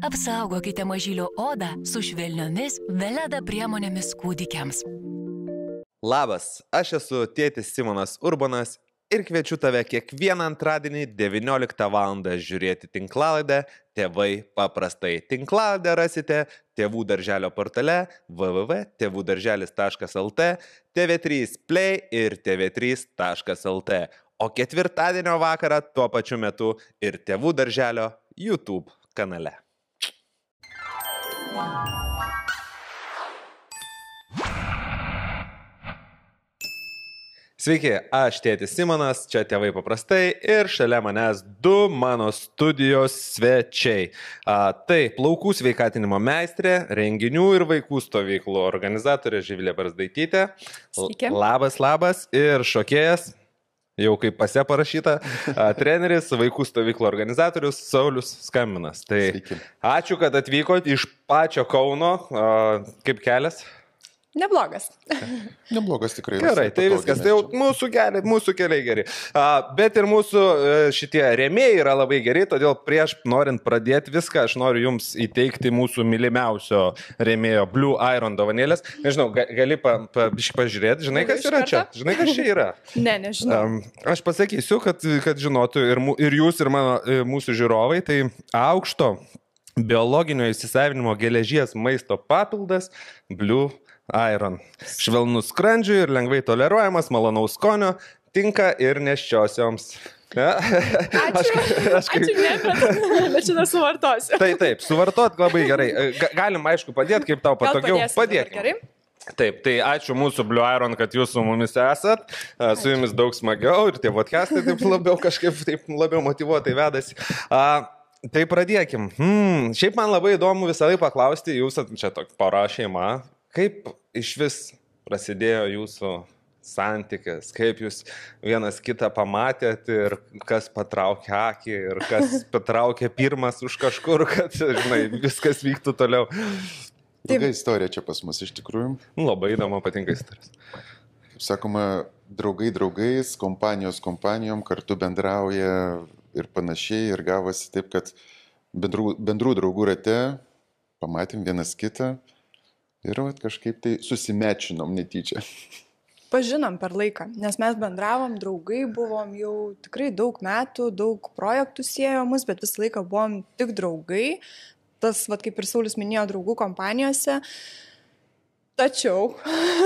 Apsaugokite mažylio odą su švelniomis Veleda priemonėmis kūdikiams. Labas, aš esu tėtis Simonas Urbonas ir kviečiu tave kiekvieną antradienį 19 val. Žiūrėti tinklalaidę Tėvai paprastai. Tinklalaidę rasite Tėvų darželio portale www.tevūdarželis.lt, TV3 Play ir tv3.lt. O ketvirtadienio vakarą tuo pačiu metu ir Tėvų darželio YouTube kanale. Sveiki, aš tėtis Simonas, čia Tėvai paprastai ir šalia manęs du mano studijos svečiai. Tai plaukų sveikatinimo meistrė, renginių ir vaikų stovyklų organizatorė Živilė Barzdaitytė. Sveiki. Labas. Ir šokėjas, jau kaip pase parašyta, treneris, vaikų stovyklų organizatorius Saulius Skambinas. Tai sveiki. Ačiū, kad atvykote iš pačio Kauno. Kaip kelias? Neblogas. Neblogas tikrai. Gerai, tai viskas. Tai jau mūsų keliai geri. Bet ir mūsų šitie rėmėjai yra labai geri, todėl prieš norint pradėti viską, aš noriu jums įteikti mūsų mylimiausio rėmėjo Blue Iron dovanėlės. Nežinau, gali pažiūrėti, žinai, kas yra čia? Žinai, kas čia yra? Ne, nežinau. Aš pasakysiu, kad žinotų ir jūs, ir mūsų žiūrovai, tai aukšto biologinio įsisavinimo geležies maisto papildas Blue Iron. Švelnus skrandžiui ir lengvai toleruojamas, malonaus skonio, tinka ir nėščiosioms. Ačiū, bet šitą suvartosiu. Taip, suvartot labai gerai. Galim, aišku, padėti, kaip tau patogiau. Padėkime. Taip, tai ačiū mūsų Blue Iron, kad jūs su mumis esat. Su jumis daug smagiau ir tie podcastai taip labiau motyvuotai vedasi. Tai pradėkim. Šiaip man labai įdomu visą laiką paklausti, jūs čia tokia pora šeima. Kaip iš vis prasidėjo jūsų santykis, kaip jūs vienas kitą pamatėt ir kas patraukė akį ir kas patraukė pirmas už kažkur, kad, žinai, viskas vyktų toliau. Ilga istorija čia pas mus iš tikrųjų. Labai įdomu, patinka istorijas. Kaip sakoma, draugai draugais, kompanijos kompanijom kartu bendrauja ir panašiai ir gavosi taip, kad bendrų draugų rate pamatėm vienas kitą. Ir kažkaip tai susimečinom netyčia. Pažinom per laiką, nes mes bendravom, draugai buvom jau tikrai daug metų, daug projektų siejo mus, bet visą laiką buvom tik draugai. Tas, kaip ir Saulius minėjo, draugų kompanijose. Tačiau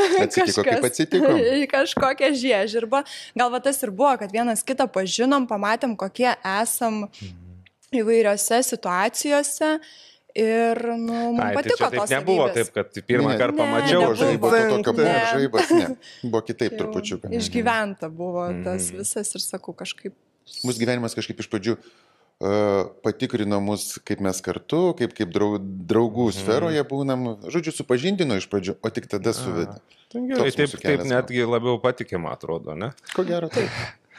kažkokia žiežirba. Gal tas ir buvo, kad vienas kitą pažinom, pamatėm, kokie esam įvairiose situacijose. Ir, man patiko tos savybės. Nebuvo taip, kad pirmą kartą pamačiau. Žaibas, ne. Buvo kitaip trupučiuką. Išgyventa buvo tas visas ir sakau kažkaip. Mūsų gyvenimas kažkaip iš pradžių patikrino mus, kaip mes kartu, kaip draugų sferoje būnam. Žodžiu, supažindino iš pradžių, o tik tada suvedė. Taip netgi labiau patikima atrodo, ne? Ko gero taip.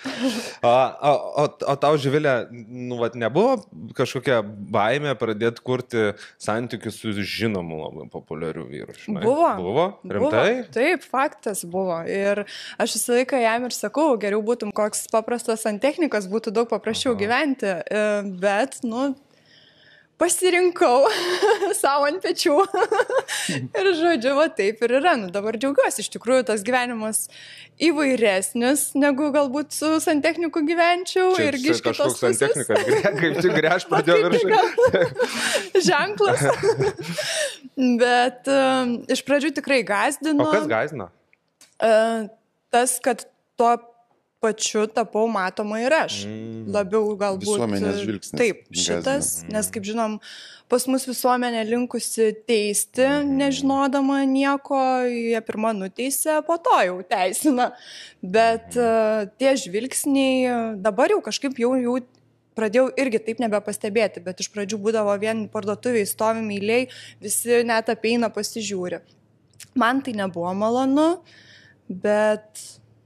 O tau, Živilė, nebuvo kažkokia baimė pradėti kurti santykius su žinomu labai populiariu vyru? Buvo? Rimtai? Taip, faktas buvo. Ir aš visą laiką jam ir sakau, geriau būtum koks paprastas santechnikas, būtų daug paprasčiau gyventi. Bet, pasirinkau savo ant pečių. Ir žodžiu, taip ir yra. Dabar džiaugiuosi, iš tikrųjų, tas gyvenimas įvairesnis, negu galbūt su santechniku gyvenčiau. Čia irgi iš kitos pusės. Santechnikas, kaip tik gręž pradėjo viršų. Ženklas. Bet iš pradžių tikrai gąsdino. O kas gąsdino? Tas, kad tuo pačiu tapau matoma ir aš. Labiau galbūt. Visuomenės žvilgsnis. Taip, šitas, nes kaip žinom, pas mus visuomenė linkusi teisti, nežinodama nieko, jie pirmą nuteisė, po to jau teisina. Bet tie žvilgsniai dabar jau kažkaip jau pradėjau irgi taip nebepastebėti, bet iš pradžių būdavo vien parduotuviai stovim eiliai, visi net apeina pasižiūri. Man tai nebuvo malonu, bet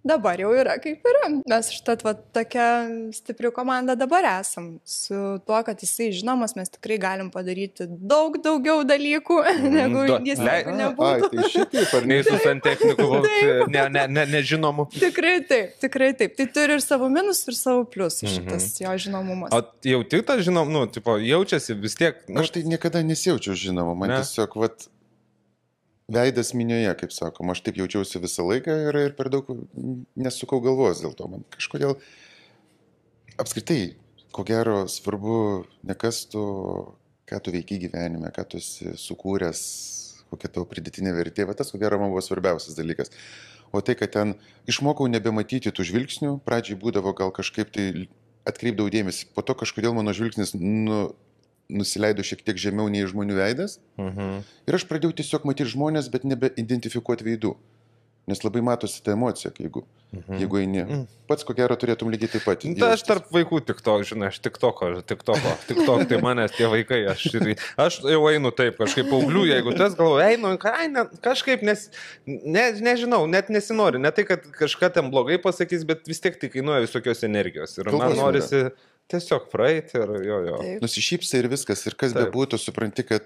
dabar jau yra kaip yra. Mes štat tokia stipri komanda dabar esam. Su tuo, kad jisai žinomas, mes tikrai galim padaryti daug daugiau dalykų, negu jis nebūtų. Tai šitaip, ar Nei su santechniku nežinomu. Tikrai taip. Tai turi ir savo minus, ir savo plius šitas jo žinomumas. O jau tik tas jaučiasi vis tiek. Aš tai niekada nesijaučiau žinomu, man tiesiog, veidas minioje, kaip sakom, aš taip jaučiausi visą laiką ir per daug nesukau galvos dėl to. Man kažkodėl apskritai, ko gero, svarbu ne kas tu, ką tu veiki gyvenime, ką tu esi sukūręs, kokia tavo pridėtinė vertė. Va tas, ko gero, man buvo svarbiausias dalykas. O tai, kad ten išmokau nebematyti tų žvilgsnių, pradžiai būdavo gal kažkaip tai atkreipdavau dėmesį, po to kažkodėl mano žvilgsnis nusileido šiek tiek žemiau nei žmonių veidas. Ir aš pradėjau tiesiog matyti žmonės, bet nebeidentifikuoti veidų. Nes labai matosi ta emocija, jeigu eini. Pats ko gero turėtum lygiai taip pat. Aš tarp vaikų tik to, žinai, aš tik toko, tai manęs tie vaikai, aš jau einu taip, kažkaip paauglių, jeigu tas galvoju, einu, kažkaip, nežinau, net nesinori, ne tai, kad kažką ten blogai pasakys, bet vis tiek tai kainuoja visokios energijos. Ir man norisi tiesiog praeiti ir jo. Nusišypsai ir viskas, ir kas bebūtų, supranti, kad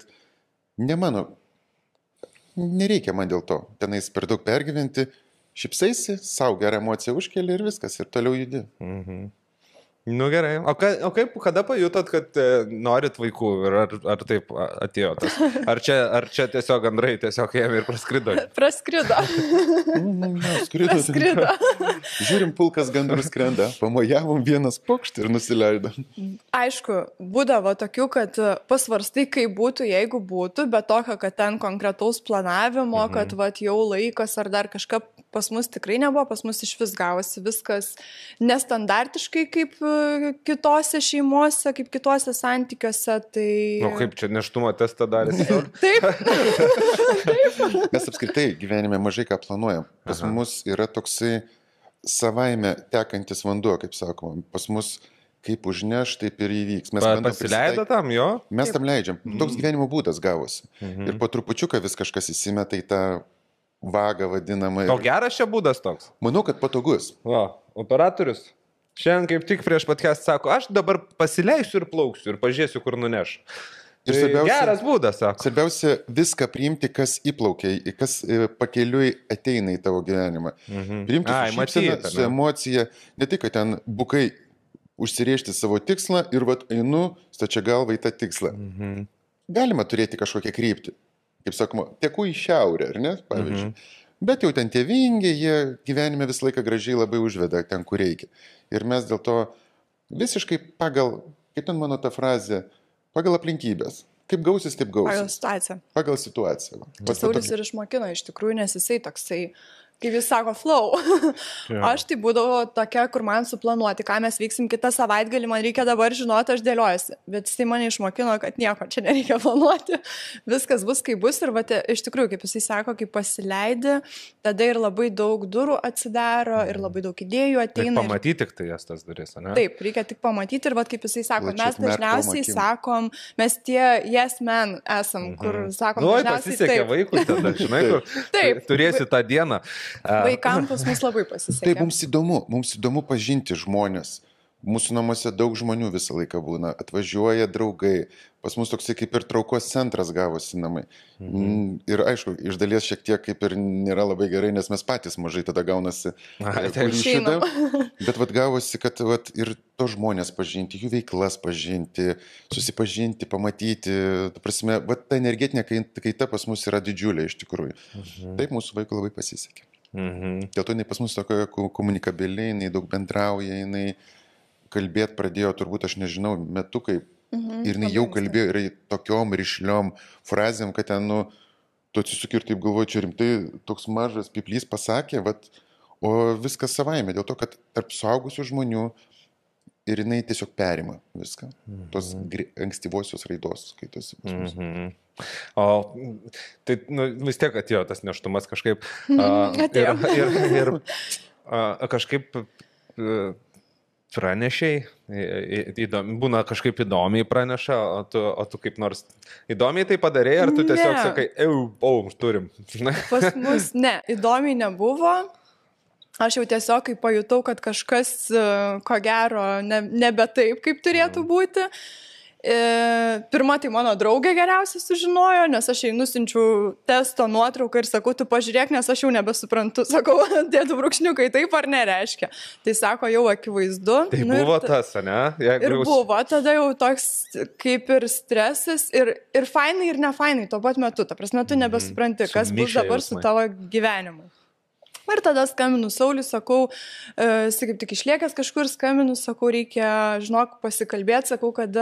nereikia man dėl to. Tenais per daug pergyventi, šypsaisi, savo gerą emociją užkeli ir viskas, ir toliau judi. Nu gerai. O kada pajutot, kad norit vaikų ir ar taip atėjo tas? Ar čia tiesiog gandrai tiesiog ėmė ir praskrido? Praskrido. Žiūrim, pulkas gandrų skrenda, pamojavom vienas pokštį ir nusileido. Aišku, būdavo tokių, kad pasvarstai, kaip būtų, jeigu būtų, bet tokio, kad ten konkretaus planavimo, kad jau laikas ar dar kažką pas mus tikrai nebuvo, pas mus iš vis gavosi viskas nestandartiškai kaip kitose šeimose, kaip kitose santykiuose. Tai... O kaip čia neštumo testą darėsi? Taip. Mes apskritai gyvenime mažai ką planuojam. Pas mus yra toksai savaime tekantis vanduo, kaip sakoma. Pas mus kaip užneš, taip ir įvyks. Mes pasileido tam, jo? Mes tam leidžiam. Toks gyvenimo būdas gavosi. Ir po trupučiuką vis kažkas įsimeta į tą vagą vadinamą. O geras čia būdas toks? Manau, kad patogus. Operatorius šiandien kaip tik prieš podcast sako, aš dabar pasileisiu ir plauksiu ir pažiūrėsiu, kur nuneš. Ir geras būdas, sako. Svarbiausia viską priimti, kas įplaukia, kas pakeliui ateina į tavo gyvenimą. Priimti su šypsena, su emocija, ne tik, kad ten bukai užsirėžti savo tikslą ir einu stačia galva į tą tikslą. Galima turėti kažkokią kryptį. Kaip sakoma, teku į šiaurę, ar ne, pavyzdžiui. Bet jau ten tie vingiai, jie gyvenime visą laiką gražiai labai užveda ten, kur reikia. Ir mes dėl to visiškai pagal, kaip ten mano ta frazė, pagal aplinkybės. Kaip gausis, taip gausis. Pagal situaciją. Pagal situaciją. Saulius ir išmokino iš tikrųjų, nes jisai toksai, kaip jis sako, flow. Aš tai būdavo tokia, kur man suplanuoti, ką mes veiksim kitą savaitgalį, man reikia dabar žinoti, aš dėliojasi. Bet jisai mane išmokino, kad nieko čia nereikia planuoti. Viskas bus, kaip bus. Ir iš tikrųjų, kaip jisai sako, kai pasileidi, tada ir labai daug durų atsidaro, ir labai daug idėjų ateina. Tik pamatyti tik tai jas tas duris, ne? Taip, reikia tik pamatyti. Ir kaip jisai sako, mes dažniausiai sakom, mes tie yes men esam, kur sakom, dažniausiai pasisekė vaikui tada, žinai, kur turėsi tą dieną. Vaikams pas mus labai pasisekė. Taip, mums įdomu pažinti žmonės. Mūsų namuose daug žmonių visą laiką būna, atvažiuoja draugai, pas mus toksai kaip ir traukos centras gavosi namai. Ir aišku, iš dalies šiek tiek kaip ir nėra labai gerai, nes mes patys mažai tada gaunasi. Bet gavosi, kad ir to žmonės pažinti, jų veiklas pažinti, susipažinti, pamatyti. Ta prasme, ta energetinė kaita pas mus yra didžiulė iš tikrųjų. Taip, mūsų vaikui labai pasisekė. Dėl to jinai pas mus tokia komunikabili, jinai daug bendrauja, jinai kalbėti pradėjo, turbūt aš nežinau, metukai. Ir jinai jau kalbėjo ir tokiom rišliom frazėm, kad ten, tu atsisuki ir taip galvoju, čia rimtai toks mažas piplys pasakė, o viskas savaime, dėl to, kad tarp suaugusių žmonių ir jinai tiesiog perima viską. Tos ankstyvosios raidos skaitosi. O tai vis tiek atėjo tas neštumas kažkaip. Ir kažkaip pranešiai, būna kažkaip įdomiai praneša, o tu kaip nors įdomiai tai padarėjai, ar tu tiesiog sakai, turim. Pas mus ne, įdomiai nebuvo. aš jau tiesiog kai pajutau, kad kažkas, ko gero, nebe taip, kaip turėtų būti. Pirma, tai mano draugė geriausiai sužinojo, nes aš jai nusinčiau testo nuotrauką ir sakau, tu pažiūrėk, nes aš jau nebesuprantu. Sakau, dėtų brūkšniukai taip ar nereiškia. Tai sako, jau akivaizdu. Tai buvo tas, ne? Ir buvo tada jau toks kaip ir stresas ir fainai ir nefainai tuo pat metu. Ta prasme, tu nebesupranti, kas bus dabar su tavo gyvenimu. Ir tada skambinu Sauliui, sakau, kaip tik išliekęs kažkur, skambinu, sakau, reikia, žinok, pasikalbėti, sakau, kada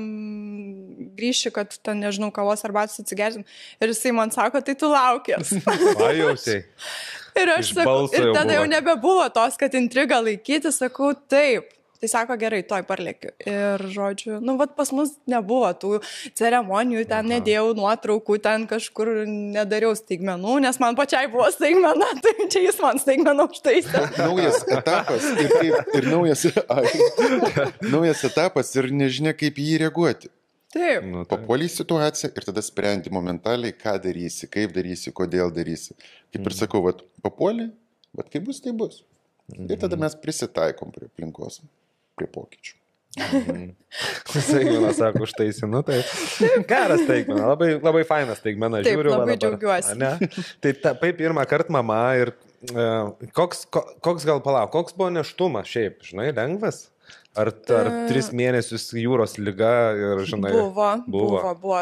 grįši, kad ten, nežinau, kavos arbatos atsigersim. Ir jisai man sako, tai tu laukės. Vajausiai. Ir aš sakau, ir tada jau nebebuvo tos, kad intrigą laikyti, sakau, taip. Tai sako, gerai, toj parlėkiu. Ir žodžiu, vat pas mus nebuvo tų ceremonijų, ten nedėjau nuotraukų, ten kažkur nedariau staigmenų, nes man pačiai buvo staigmena, tai čia jis man staigmeną užtaisė. Naujas etapas ir naujas etapas ir nežinia, kaip jį reaguoti. Taip. Papuolį į situaciją ir tada sprendi momentaliai, ką darysi, kaip darysi, kodėl darysi. Kaip ir sakau, papuolį, bet kaip bus, tai bus. Ir tada mes prisitaikom prie aplinkos. Prie pokyčių. Staigmena, sako, užtaisinu, tai geras staigmena, labai fainas staigmena, žiūriu. Taip, labai džiaugiuosi. Tai taip pirmą kartą mama ir koks buvo neštumas šiaip, žinai, lengvas? Ar 3 mėnesius jūros liga ir, žinai? Buvo.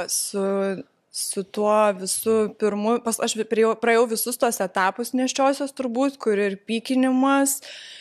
Su tuo visų pirmu, aš praėjau visus tos etapus neščiosios turbūt, kur ir pykinimas,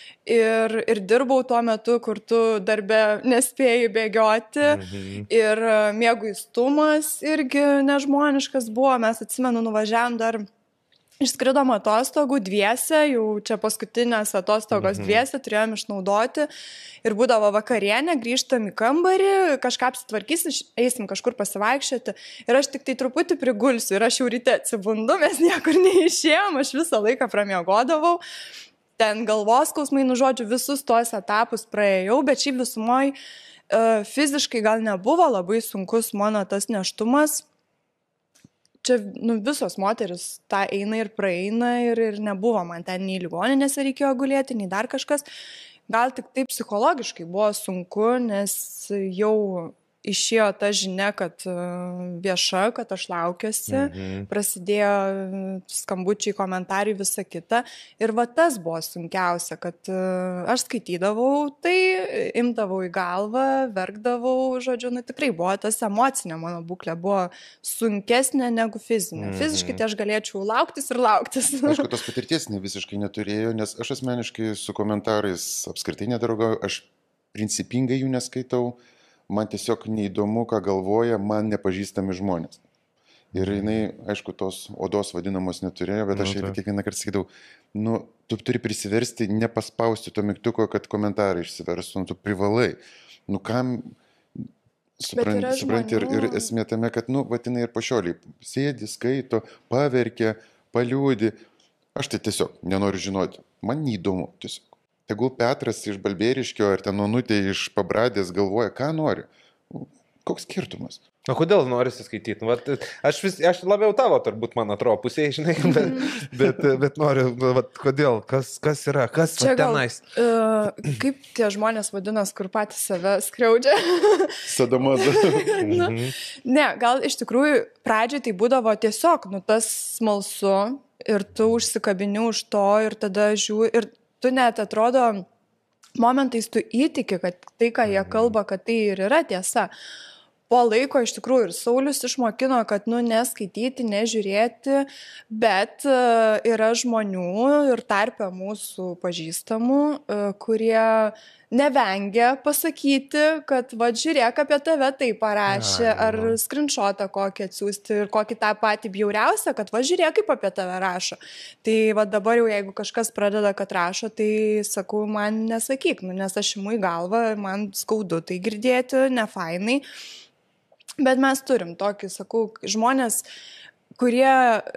ir dirbau tuo metu, kur tu darbe nespėjai bėgioti, ir mieguistumas irgi nežmoniškas buvo, mes atsimenu, nuvažiavam dar. Išskridom atostogų dviese, jau čia paskutinės atostogos dviese, turėjom išnaudoti ir būdavo vakarienė, grįžtam į kambarį, kažką apsitvarkysim, eisim kažkur pasivaikščioti ir aš tik tai truputį prigulsiu ir aš jau ryte atsibundu, mes niekur neišėjom, aš visą laiką pramiegodavau, ten galvos skausmai, žodžiu, visus tuos etapus praėjau, bet šiaip visumoj fiziškai gal nebuvo labai sunkus mano tas neštumas. Čia visos moteris tą eina ir praeina ir nebuvo man ten nei ligoninėse reikėjo gulėti, nei dar kažkas. Gal tik taip psichologiškai buvo sunku, nes jau išėjo ta žinia, kad vieša, kad aš laukiuosi, prasidėjo skambučiai, komentarai, visa kita. Ir tas buvo sunkiausia, kad aš skaitydavau, tai imdavau į galvą, verkdavau, žodžiu, tikrai buvo tas emocinė mano būklė, buvo sunkesnė negu fizinė. Fiziškai tai aš galėčiau lauktis ir lauktis. Aišku, tos patirties visiškai neturėjau, nes aš asmeniškai su komentarais apskritai nedraugauju, aš principingai jų neskaitau. Man tiesiog neįdomu, ką galvoja man nepažįstami žmonės. Ir jinai, aišku, tos odos vadinamos neturėjo, bet aš kiekvieną kartą sakydavau, tu turi prisiversti, nepaspausti to mygtuko, kad komentarai išsiverstų, tu privalai. Kam supranti ir esmė tame, kad, jinai ir pašioliai sėdi, skaito, paverkia, paliūdi. Aš tai tiesiog nenoriu žinoti, man neįdomu tiesiog. Tegul Petras iš Balbieriškio ar ten Onutė iš Pabradės galvoja, ką nori. Koks skirtumas? O kodėl norisi skaityti? Aš labiau tavo, turbūt, man atrodo, pusėje, žinai, bet noriu, kodėl, kas yra, kas tenais? Kaip tie žmonės vadinas, kur patys save skriaudžia? Sadomazo. Ne, gal iš tikrųjų pradžiai tai būdavo tiesiog, tas smalsu ir tu užsikabini už to ir tada žiūri ir tu net atrodo, momentais tu įtiki, kad tai, ką jie kalba, kad tai ir yra tiesa. Po laiko iš tikrųjų ir Saulius išmokino, kad neskaityti, nežiūrėti, bet yra žmonių ir tarpe mūsų pažįstamų, kurie nevengia pasakyti, kad žiūrėk, apie tave tai parašė, ar skrinšotą kokį atsiųsti ir kokį tą patį bjauriausią, kad žiūrėk, kaip apie tave rašo. Tai dabar jau jeigu kažkas pradeda, kad rašo, tai sakau, man nesakyk, nes aš imu į galvą, man skaudu tai girdėti, nefainai. Bet mes turim tokį, sakau, žmonės, kurie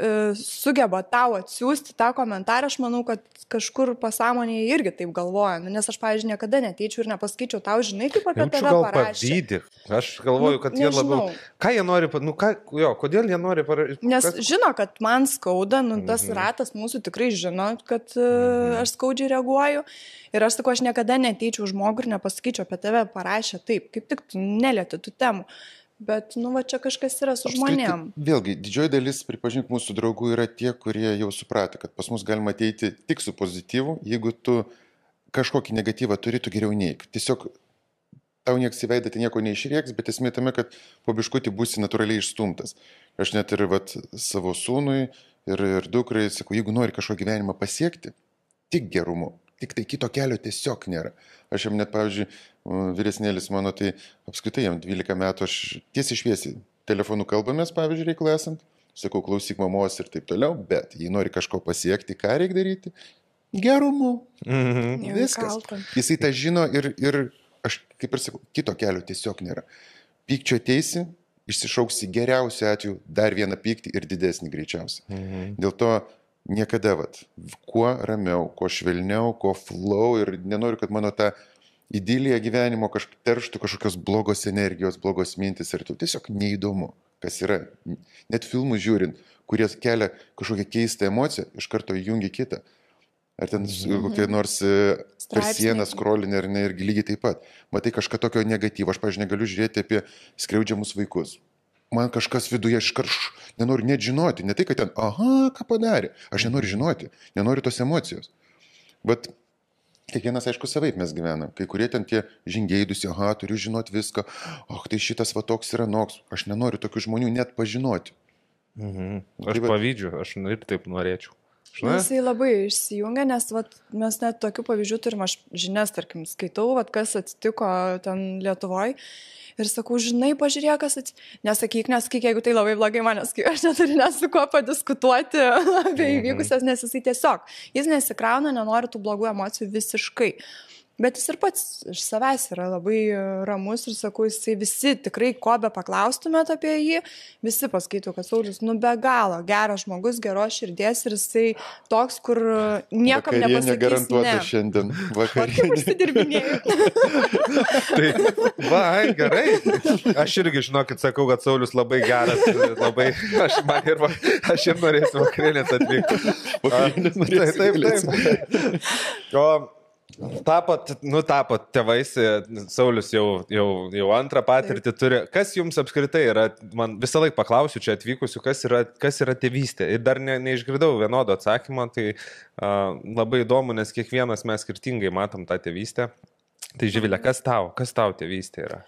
sugeba tau atsiųsti tą komentarą, aš manau, kad kažkur pasąmonėje irgi taip galvoja. Nes aš, pavyzdžiui, niekada neteičiau ir nepaskaičiau tau, žinai, kaip apie Jaučiu tave gal parašė. pavydį. Aš galvoju, kad jie labiau... Ką jie nori, kodėl jie nori parašyti? Nes žino, kad man skauda, tas ratas mūsų tikrai žino, kad aš skaudžiai reaguoju. Ir aš sakau, aš niekada neteičiau žmogų ir nepasakyčiau apie tave parašę taip, kaip tik tu nelieti tų temų. Bet, va čia kažkas yra su žmonėm. Vėlgi, didžioji dalis, pripažink, mūsų draugų yra tie, kurie jau suprato, kad pas mus galima ateiti tik su pozityvu, jeigu tu kažkokį negatyvą turi, tu geriau neik. Tiesiog tau nieks į veidą tai nieko neišrieks, bet esmė tame, kad po biškutį būsi natūraliai išstumtas. Aš net ir savo sūnui ir dukrai sakau, jeigu nori kažko gyvenimą pasiekti, tik gerumu. Tik tai kito kelio tiesiog nėra. Aš jam net, pavyzdžiui, vyresnėlis mano, tai apskritai jam 12 metų, aš tiesiai šviesiai telefonu kalbamės, pavyzdžiui, reikalą esant, sakau, klausyk mamos ir taip toliau, bet jei nori kažko pasiekti, ką reikia daryti? Gerumu. Viskas. Jisai tą žino ir aš, kaip ir sakau, kito kelio tiesiog nėra. Pykčio ateisi, išsišauksi geriausiu atveju dar vieną pyktį ir didesnį greičiausiai. Dėl to niekada, kuo ramiau, kuo švelniau, kuo flow ir nenoriu, kad mano ta idilija gyvenimo terštų kažkokios blogos energijos, blogos mintis ir tu tiesiog neįdomu, kas yra. Net filmų žiūrint, kurie kelia kažkokią keistą emociją, iš karto įjungi kitą. Ar ten kokie nors per sieną skrolinė ar ne, irgi lygiai taip pat. Matai kažką tokio negatyvo, aš, pavyzdžiui, negaliu žiūrėti apie skriaudžiamus vaikus. Man kažkas viduje nenoriu net žinoti, ne tai, kad ten, ką padarė, aš nenoriu žinoti, nenoriu tos emocijos. Bet kiekvienas, aišku, savaip mes gyvenam, kai kurie ten tie žingeidusi, turiu žinoti viską, tai šitas toks yra noks, aš nenoriu tokių žmonių net pažinoti. Aš pavydžiu, aš ir taip norėčiau. Jisai labai išsijungia, nes mes net tokių pavyzdžių turim, aš žinias, tarkim, skaitau, kas atsitiko ten Lietuvoje. Ir sakau, žinai, pažiūrėk, kas nesakyk, jeigu tai labai blogai manęs, aš neturiu su kuo padiskutuoti apie įvykusias, nes jisai tiesiog, jis nesikrauna, nenori tų blogų emocijų visiškai. Bet jis ir pats iš savęs yra labai ramus ir sakau, jisai visi tikrai, ko be paklaustumėt apie jį, visi paskaitų, kad Saulius, be galo, geras žmogus, geros širdies ir jisai toks, kur niekam nepasakys ne. Garantuota šiandien vakarienė. Kaip užsidirbinėjau. Tai, gerai. Aš irgi, žinokit, sakau, kad Saulius labai geras, labai, aš ir norėsiu vakarienės atvykti. Vakarienės Taip. Tapot tėvais, Saulius jau antrą patirtį turi. Kas jums apskritai yra, man visą laiką paklausiu čia atvykusiu, kas yra tėvystė. Ir dar neišgirdau vienodo atsakymo, tai labai įdomu, nes kiekvienas mes skirtingai matom tą tėvystę. Tai Živilė, kas tau tėvystė yra?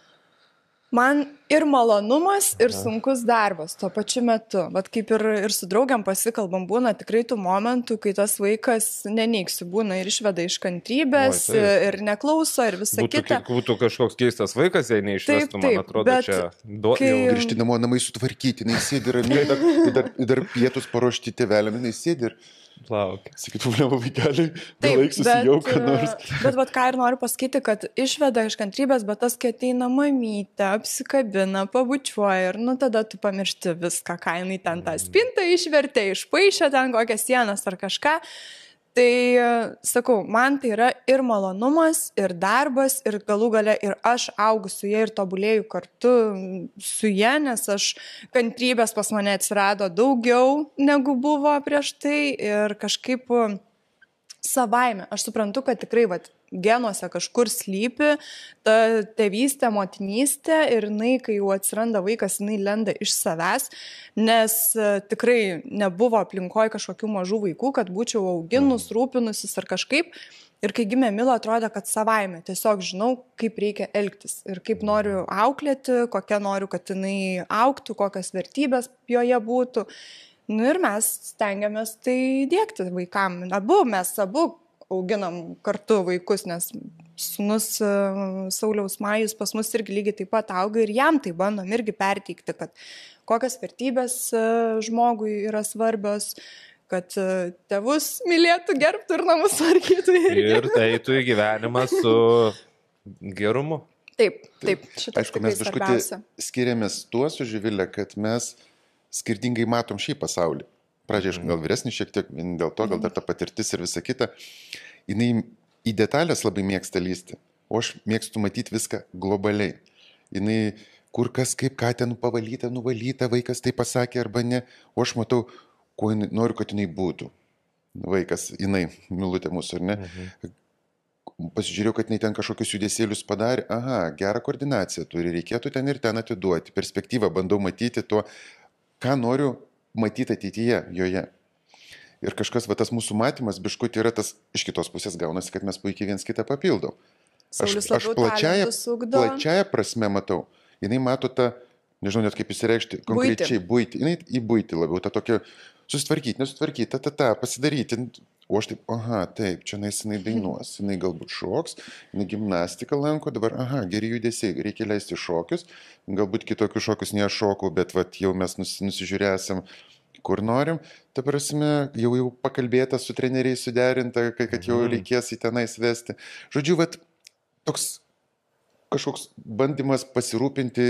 Man ir malonumas, ir sunkus darbas tuo pačiu metu. Vat kaip ir su draugiam pasikalbam, būna tikrai tų momentų, kai tas vaikas, neneigsiu, būna ir išveda iš kantrybės, ir neklauso, ir visa kita. Būtų kažkoks keistas vaikas, jei neišvestų, man atrodo, čia jau grįžti namo, namai sutvarkyti, neįsėdi ramiai, dar pietus paruošti tėveliam, neįsėdi ir... Laukia. Sakytų, blėma vaikeliai, laik susijauk, ką nors. Bet ką ir noriu pasakyti, kad išveda iš kantrybės, bet tas, kai ateina mamytė, apsikabina, pabučiuoja ir tada tu pamiršti viską, ką jinai ten tą spintą išvertė, išpaišė ten kokias sienas ar kažką. Tai, sakau, man tai yra ir malonumas, ir darbas, ir galų gale ir aš augu su jie ir tobulėju kartu su jie, nes kantrybės pas mane atsirado daugiau negu buvo prieš tai ir kažkaip savaime. Aš suprantu, kad tikrai genuose kažkur slypi ta tėvystė, motinystė ir jinai, kai jau atsiranda vaikas, jinai lenda iš savęs, nes tikrai nebuvo aplinkoje kažkokių mažų vaikų, kad būčiau auginus, rūpinusis ar kažkaip. Ir kai gimė Mila, atrodė, kad savaime tiesiog žinau, kaip reikia elgtis ir kaip noriu auklėti, kokia noriu, kad jinai augtų, kokias vertybės joje būtų. Ir mes stengiamės tai dėkti vaikam. Mes abu auginam kartu vaikus, nes sūnus Sauliaus Majus pas mus irgi lygiai taip pat auga ir jam tai bandom irgi perteikti, kad kokias vertybės žmogui yra svarbios, kad tėvus mylėtų, gerbtų ir namus tvarkytų. Ir eitų į gyvenimą su gerumu. Taip. Aišku, mes biškutį skiriamės tuo su Živilė, kad mes skirtingai matom šį pasaulį. Pradžiai, aišku, gal vyresnis šiek tiek, dėl to, gal dar ta patirtis ir visa kita. Jinai į detalės labai mėgsta lysti, o aš mėgstu matyti viską globaliai. Jinai kur kas kaip ką ten pavalyta, nuvalyta, vaikas tai pasakė arba ne, o aš matau, kuo noriu, kad jinai būtų. Vaikas, jinai, Milutė mūsų, ar ne? Pasižiūrėjau, kad jinai ten kažkokius judesėlius padarė, aha, gerą koordinaciją turi, reikėtų ten ir ten atiduoti. Perspektyvą bandau matyti to, ką noriu matyti ateityje joje. Ir kažkas, va tas mūsų matymas, biškutį yra tas, iš kitos pusės gaunasi, kad mes puikiai viens kitą papildom. Aš plačiaja prasme matau. Jinai mato tą, nežinau net kaip įsireikšti, konkrečiai buitį. Jinai į buitį labiau, tą tokią susitvarkyti, nesutvarkyti, pasidaryti. O aš taip, aha, taip, čia jinai dainuos, jinai galbūt šoks, jinai gimnastiką lanko, dabar, aha, geri judesiai, reikia leisti šokius, galbūt kitokius šokius ne aš šokau, bet vat, jau mes nusižiūrėsim, kur norim. Ta prasme, jau pakalbėta su treneriais suderinta, kad jau reikės į tenais vesti. Žodžiu, vat, toks kažkoks bandymas pasirūpinti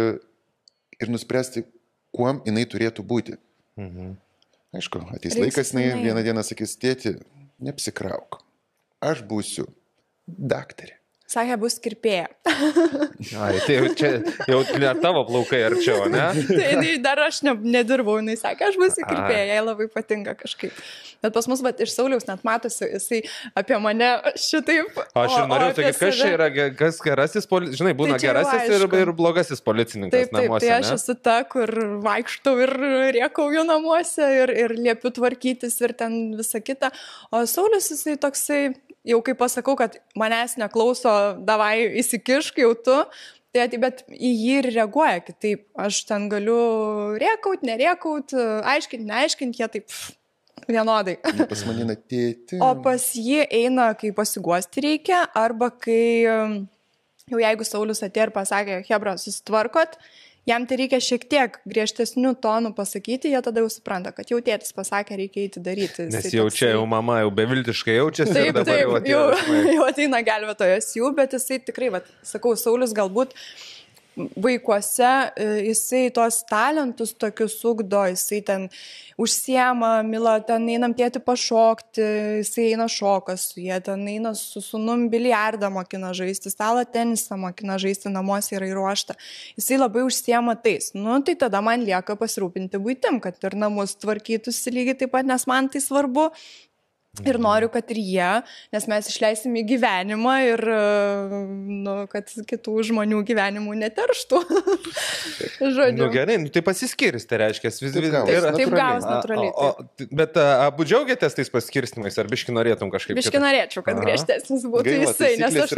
ir nuspręsti, kuom jinai turėtų būti. Aišku, ateis laikas, jinai vieną dieną sakys, tėti, neapsikrauk, aš būsiu daktarė. Sakė, bus kirpėja. Ai, tai jau ne tavo plaukai arčiau, ne? Tai dar aš nedirbau, jinai sakė, aš būsiu kirpėja, jai labai patinka kažkaip. Bet pas mus, iš Sauliaus net matosi, jisai apie mane šitaip. Aš ir norėjau sakyti, kas čia yra, kas gerasis, žinai, būna tai gerasis ir blogasis policininkas namuose. Tai aš esu ta, kur vaikštau ir riekauju namuose ir liepiu tvarkytis ir ten visa kita. O Saulius, jisai toksai, jau kaip pasakau, kad manęs neklauso, davai įsikišk jau tu, tai bet į jį ir reaguoja kitaip. Aš ten galiu riekaut, neriekaut, aiškint, neaiškint, jie taip vienodai. Pas manina tėti. O pas jį eina, kai pasiguosti reikia, arba kai jau jeigu Saulius atėjo ir pasakė, Hebra, susitvarkot, jam tai reikia šiek tiek griežtesnių tonų pasakyti, jie tada jau supranta, kad jau tėtis pasakė, reikia eiti daryti. Nes jau čia jau mama jau beviltiškai jaučiasi. Taip, jau ateina gelbėtojas jų, bet jisai tikrai, sakau, Saulius galbūt vaikuose, jisai tos talentus tokius ugdo, jisai ten užsiema, Mila, ten einam tėti pašokti, jisai eina šokas su jie, ten eina su sūnum biliardą mokina žaisti, stalo tenisą mokina žaisti, namuose yra įruošta. Jisai labai užsiema tais. Tai tada man lieka pasirūpinti buitim, kad ir namus tvarkytųsi lygiai taip pat, nes man tai svarbu. Ir noriu, kad ir jie, nes mes išleisim į gyvenimą ir kad kitų žmonių gyvenimų neterštų. Žodžiu. Gerai, tai pasiskirs, tai reiškia. Taip gavus natūraliai. Bet abu džiaugiatės tais paskirstimais, ar biški norėtum kažkaip? Biški norėčiau, kad griežtesnis būtų jisai,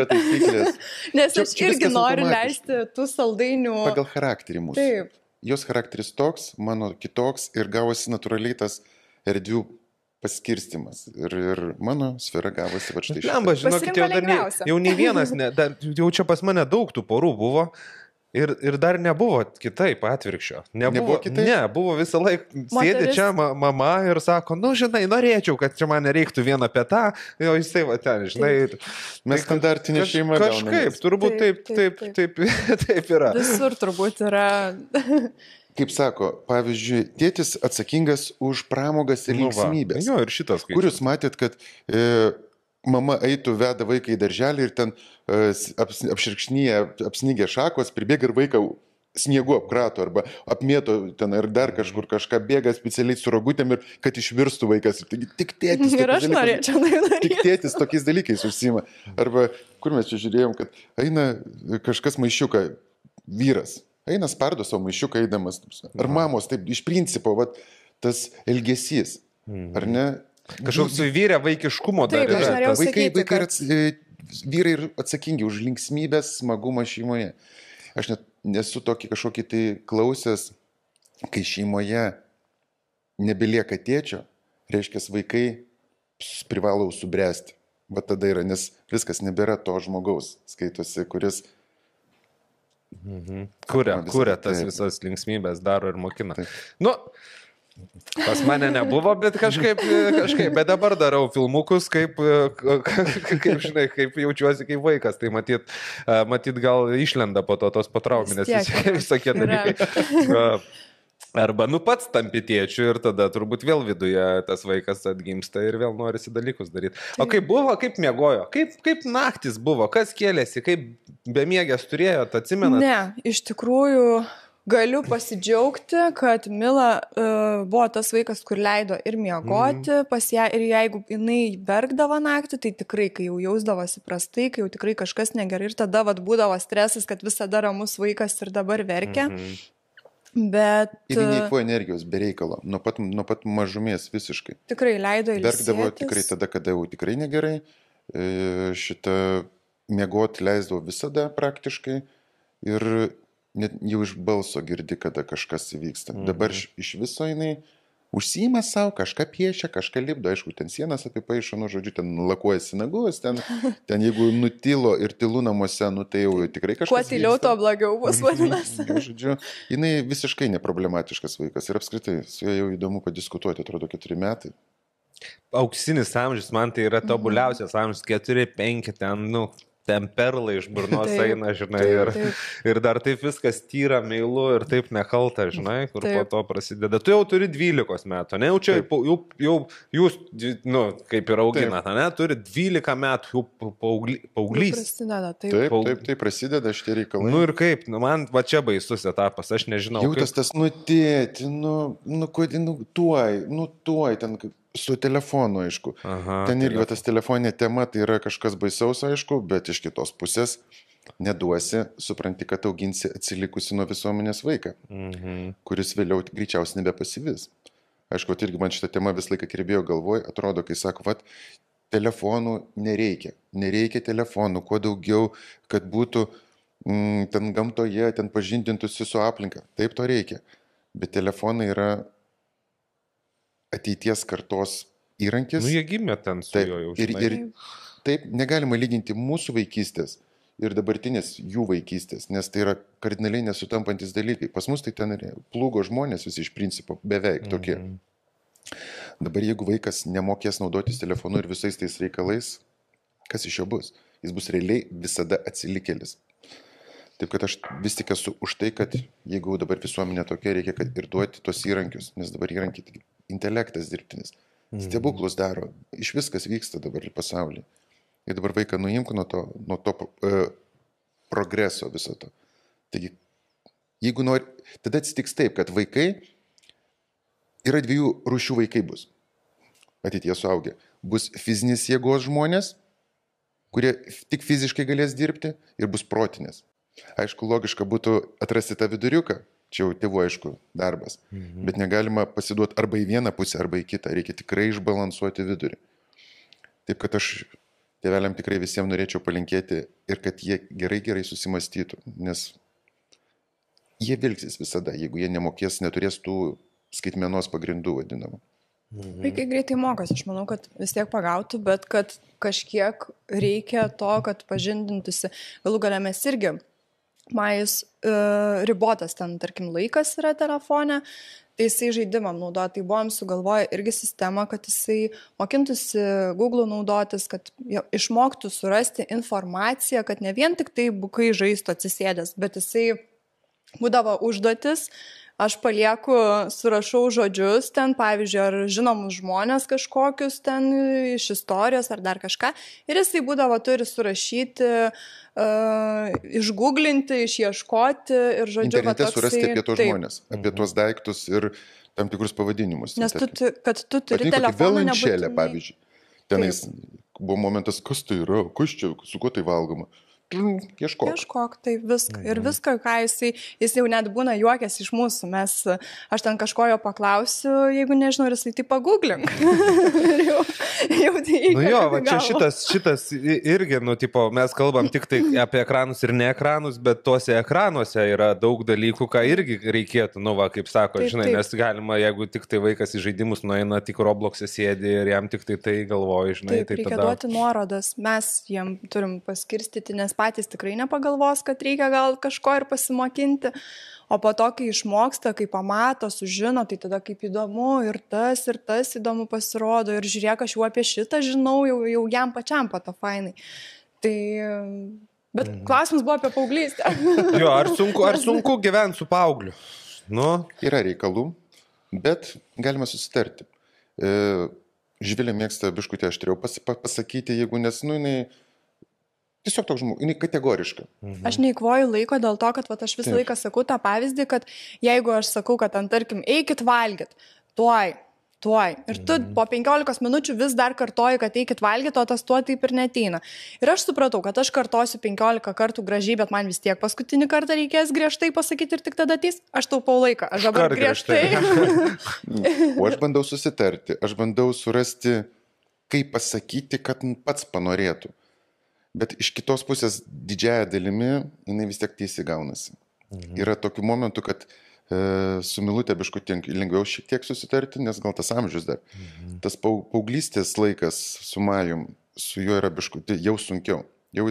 nes aš irgi noriu leisti tų saldainių. Pagal charakterį mūsų. Taip. Jos charakteris toks, mano kitoks ir gavosi natūraliai tas erdvių paskirstimas. Ir mano sfera gavosi va štai šitą. Lemba, žinokit, jau nei vienas, jau čia pas mane daug tų porų buvo ir dar nebuvo kitaip atvirkščio. Nebuvo kitaip? Ne, buvo visą laiką sėdė čia mama ir sako, žinai, norėčiau, kad čia man nereiktų vieną apie tą, o jisai va ten, žinai. Mes standartinė šeima gauname. Kažkaip, turbūt taip yra. Visur turbūt yra. Kaip sako, pavyzdžiui, tėtis atsakingas už pramogas ir linksmybės. Jo, ir šitas. Kur jūs matėt, kad mama eitų, veda vaiką į darželį ir ten apširkšnyje, apsnygė šakos, pribėga ir vaiką sniegu apkrato arba apmėto ten ir dar kažkur kažką bėga specialiai su rogutėm ir kad išvirstų vaikas. Tik tėtis. Ir aš norėčiau tai daryti. Tik tėtis tokiais dalykais užsiima. Arba kur mes čia žiūrėjom, kad eina kažkas maišiuką, vyras. Eina spardo savo maišiuką eidamas. Ar mamos, taip, iš principo, tas elgesys, ar ne? Kažkoks vyrė vaikiškumo dar yra. Vyrai ir atsakingi už linksmybės, smagumą šeimoje. Aš net nesu tokį kažkokį tai klausęs, kai šeimoje nebelieka tėčio, reiškia, vaikai privalo subręsti. Va tada yra, nes viskas nebėra to žmogaus, skaitosi, kuris Kuria tas visas linksmybės daro ir mokina. Pas mane nebuvo, bet kažkaip, bet dabar darau filmukus, kaip žinai, kaip jaučiuosi kaip vaikas, tai matyt gal išlenda po to tos patrauminės visokie dalykai. Arba, pats tampi tėčiu ir tada turbūt vėl viduje tas vaikas atgimsta ir vėl norisi dalykus daryti. O kaip buvo, kaip miegojo, kaip naktis buvo, kas kėlėsi, kaip bemiegės turėjo, atsimenat? Ne, iš tikrųjų galiu pasidžiaugti, kad Mila buvo tas vaikas, kur leido ir miegoti pas ją, ir jeigu jinai verkdavo naktį, tai tikrai, kai jau jausdavosi prastai, kai jau tikrai kažkas negerai ir tada būdavo stresas, kad visada ramus vaikas ir dabar verkia. Bet... Ir neįkvojo energijos be reikalo, nuo pat mažumės visiškai. Tikrai leido ilsėtis. Verkdavo tikrai tada, kada jau tikrai negerai. Šitą miegoti leisdavo visada praktiškai. Ir net jau iš balso girdi, kada kažkas įvyksta. Dabar iš viso jinai užsiima savo, kažką piešia, kažką lipdo, aišku, ten sienas apipaišo, žodžiu, ten lakuojasi nagus, ten jeigu nutilo ir tylu namuose, tai jau tikrai kažkas. Kuo tyliau, to blogiau bus vadinasi. Žodžiu, jinai visiškai neproblematiškas vaikas ir apskritai su juo jau įdomu padiskutuoti, atrodo 4 metai. Auksinis amžius, man tai yra tobuliausias amžius, 4-5 ten, ten perlai iš burnos eina, žinai, ir dar taip viskas tyra, meilu ir taip nekalta, žinai, kur po to prasideda. Tu jau turi 12 metų, ne, jau čia, jau jūs, kaip ir auginat, ne, turi 12 metų, jau paauglys. Prasideda, taip prasideda šitie reikalai. Ir kaip, man va čia baisus etapas, aš nežinau. Jau tas tėti, tuoj, ten su telefonu, aišku. Ten irgi tas telefoninė tema, tai yra kažkas baisaus, aišku, bet iš kitos pusės neduosi, supranti, kad auginsi atsilikusi nuo visuomenės vaiką, kuris vėliau greičiausiai nebepasivis. Aišku, irgi man šitą temą vis laiką kirbėjo galvoj, atrodo, kai sako, telefonų nereikia telefonų, kuo daugiau, kad būtų ten gamtoje, ten pažindintųsi su aplinka. Taip to reikia, bet telefonai yra ateities kartos įrankis. Jie gimė ten su juo jau. Ir taip negalima lyginti mūsų vaikystės ir dabartinės jų vaikystės, nes tai yra kardinaliai nesutampantis dalykai. Pas mus tai ten plūgo žmonės visi iš principo beveik tokie. Dabar jeigu vaikas nemokės naudotis telefonu ir visais tais reikalais, kas iš jo bus? Jis bus realiai visada atsilikėlis. Taip kad aš vis tik esu už tai, kad jeigu dabar visuomenė tokia, reikia kad ir duoti tos įrankius, nes dabar įrankiai intelektas dirbtinis. Stebuklus daro, iš viskas vyksta dabar pasaulyje. Ir dabar vaiką nuimk nuo to progreso viso to. Taigi, jeigu nori, tada atsitiks taip, kad vaikai, yra 2 rūšių vaikai bus. Ateityje suaugę. Bus fizinės jėgos žmonės, kurie tik fiziškai galės dirbti, ir bus protinės. Aišku, logiška būtų atrasti tą viduriuką, čia jau tėvų, aišku, darbas, bet negalima pasiduoti arba į vieną pusę, arba į kitą, reikia tikrai išbalansuoti vidurį. Taip, kad aš tėveliam tikrai visiems norėčiau palinkėti ir kad jie gerai susimastytų, nes jie vilksis visada, jeigu jie nemokės, neturės tų skaitmenos pagrindų vadinamų. Vaikai greitai mokosi, aš manau, kad vis tiek pagautų, bet kad kažkiek reikia to, kad pažindintųsi. Galų gale mes irgi, majus ribotas ten, tarkim, laikas yra telefone, tai jisai žaidimam naudoja, tai buvom sugalvoję irgi sistemą, kad jisai mokintųsi Google naudotis, kad išmoktų surasti informaciją, kad ne vien tik tai bukai žaistų atsisėdęs, bet jisai būdavo užduotis. Aš palieku, surašau žodžius ten, pavyzdžiui, ar žinomus žmonės kažkokius ten iš istorijos ar dar kažką. Ir jisai būdavo turi surašyti, išgooglinti, išieškoti ir žodžiu. Internete surasti apie tos žmonės, apie tos daiktus ir tam tikrus pavadinimus. Nes kad tu turi telefoną nebūtinai. Pavyzdžiui. Tenais buvo momentas, kas tai yra, kas čia, su kuo tai valgoma. Ieškok, tai viską. Ir viską, ką jis jau net būna juokęs iš mūsų. Aš ten kažko jo paklausiu, jeigu nežinau, ir jisai tai pagooglink. jau tai va čia šitas irgi, mes kalbam tik tai apie ekranus ir ne ekranus, bet tuose ekranuose yra daug dalykų, ką irgi reikėtų, kaip sako, žinai, nes galima, jeigu tik tai vaikas į žaidimus nueina, tik Roblox'e sėdi ir jam tik tai galvoja, žinai. Taip, reikia duoti nuorodas. Mes jiem turim paskirstyti, nes patys tikrai nepagalvos, kad reikia gal kažko ir pasimokinti, o po to, kai išmoksta, kai pamato, sužino, tai tada kaip įdomu ir tas įdomu pasirodo ir žiūrėk, aš jau apie šitą žinau, jau jam pačiam pato fainai. Tai, bet klausimas buvo apie paauglystę. Jo, ar sunku gyventi su paaugliu? Nu, Yra reikalų, bet galima susitarti. Živilė mėgsta biškutį aštriau pasakyti, jeigu nes, nu, jinai tiesiog toks žmogus, jinai kategoriška. Aš neįkvoju laiko dėl to, kad vat, aš visą laiką sakau tą pavyzdį, kad jeigu aš sakau, kad ten, tarkim, eikit valgyt, tuoj. Ir tu po 15 minučių vis dar kartoji, kad eikit valgyti, o tas tuo taip ir neteina. Ir aš supratau, kad aš kartosiu 15 kartų gražiai, bet man vis tiek paskutinį kartą reikės griežtai pasakyti ir tik tada ateis. Aš taupau laiką, aš dabar griežtai. O aš bandau susitarti, aš bandau surasti, kaip pasakyti, kad pats panorėtų. Bet iš kitos pusės didžiąją dalimi jinai vis tiek teisė gaunasi. Yra tokių momentų, kad su Milutė biškutį lengviau šiek tiek susitarti, nes gal tas amžius dar. Tas paauglystės laikas su Majum, su juo yra biškutį jau sunkiau.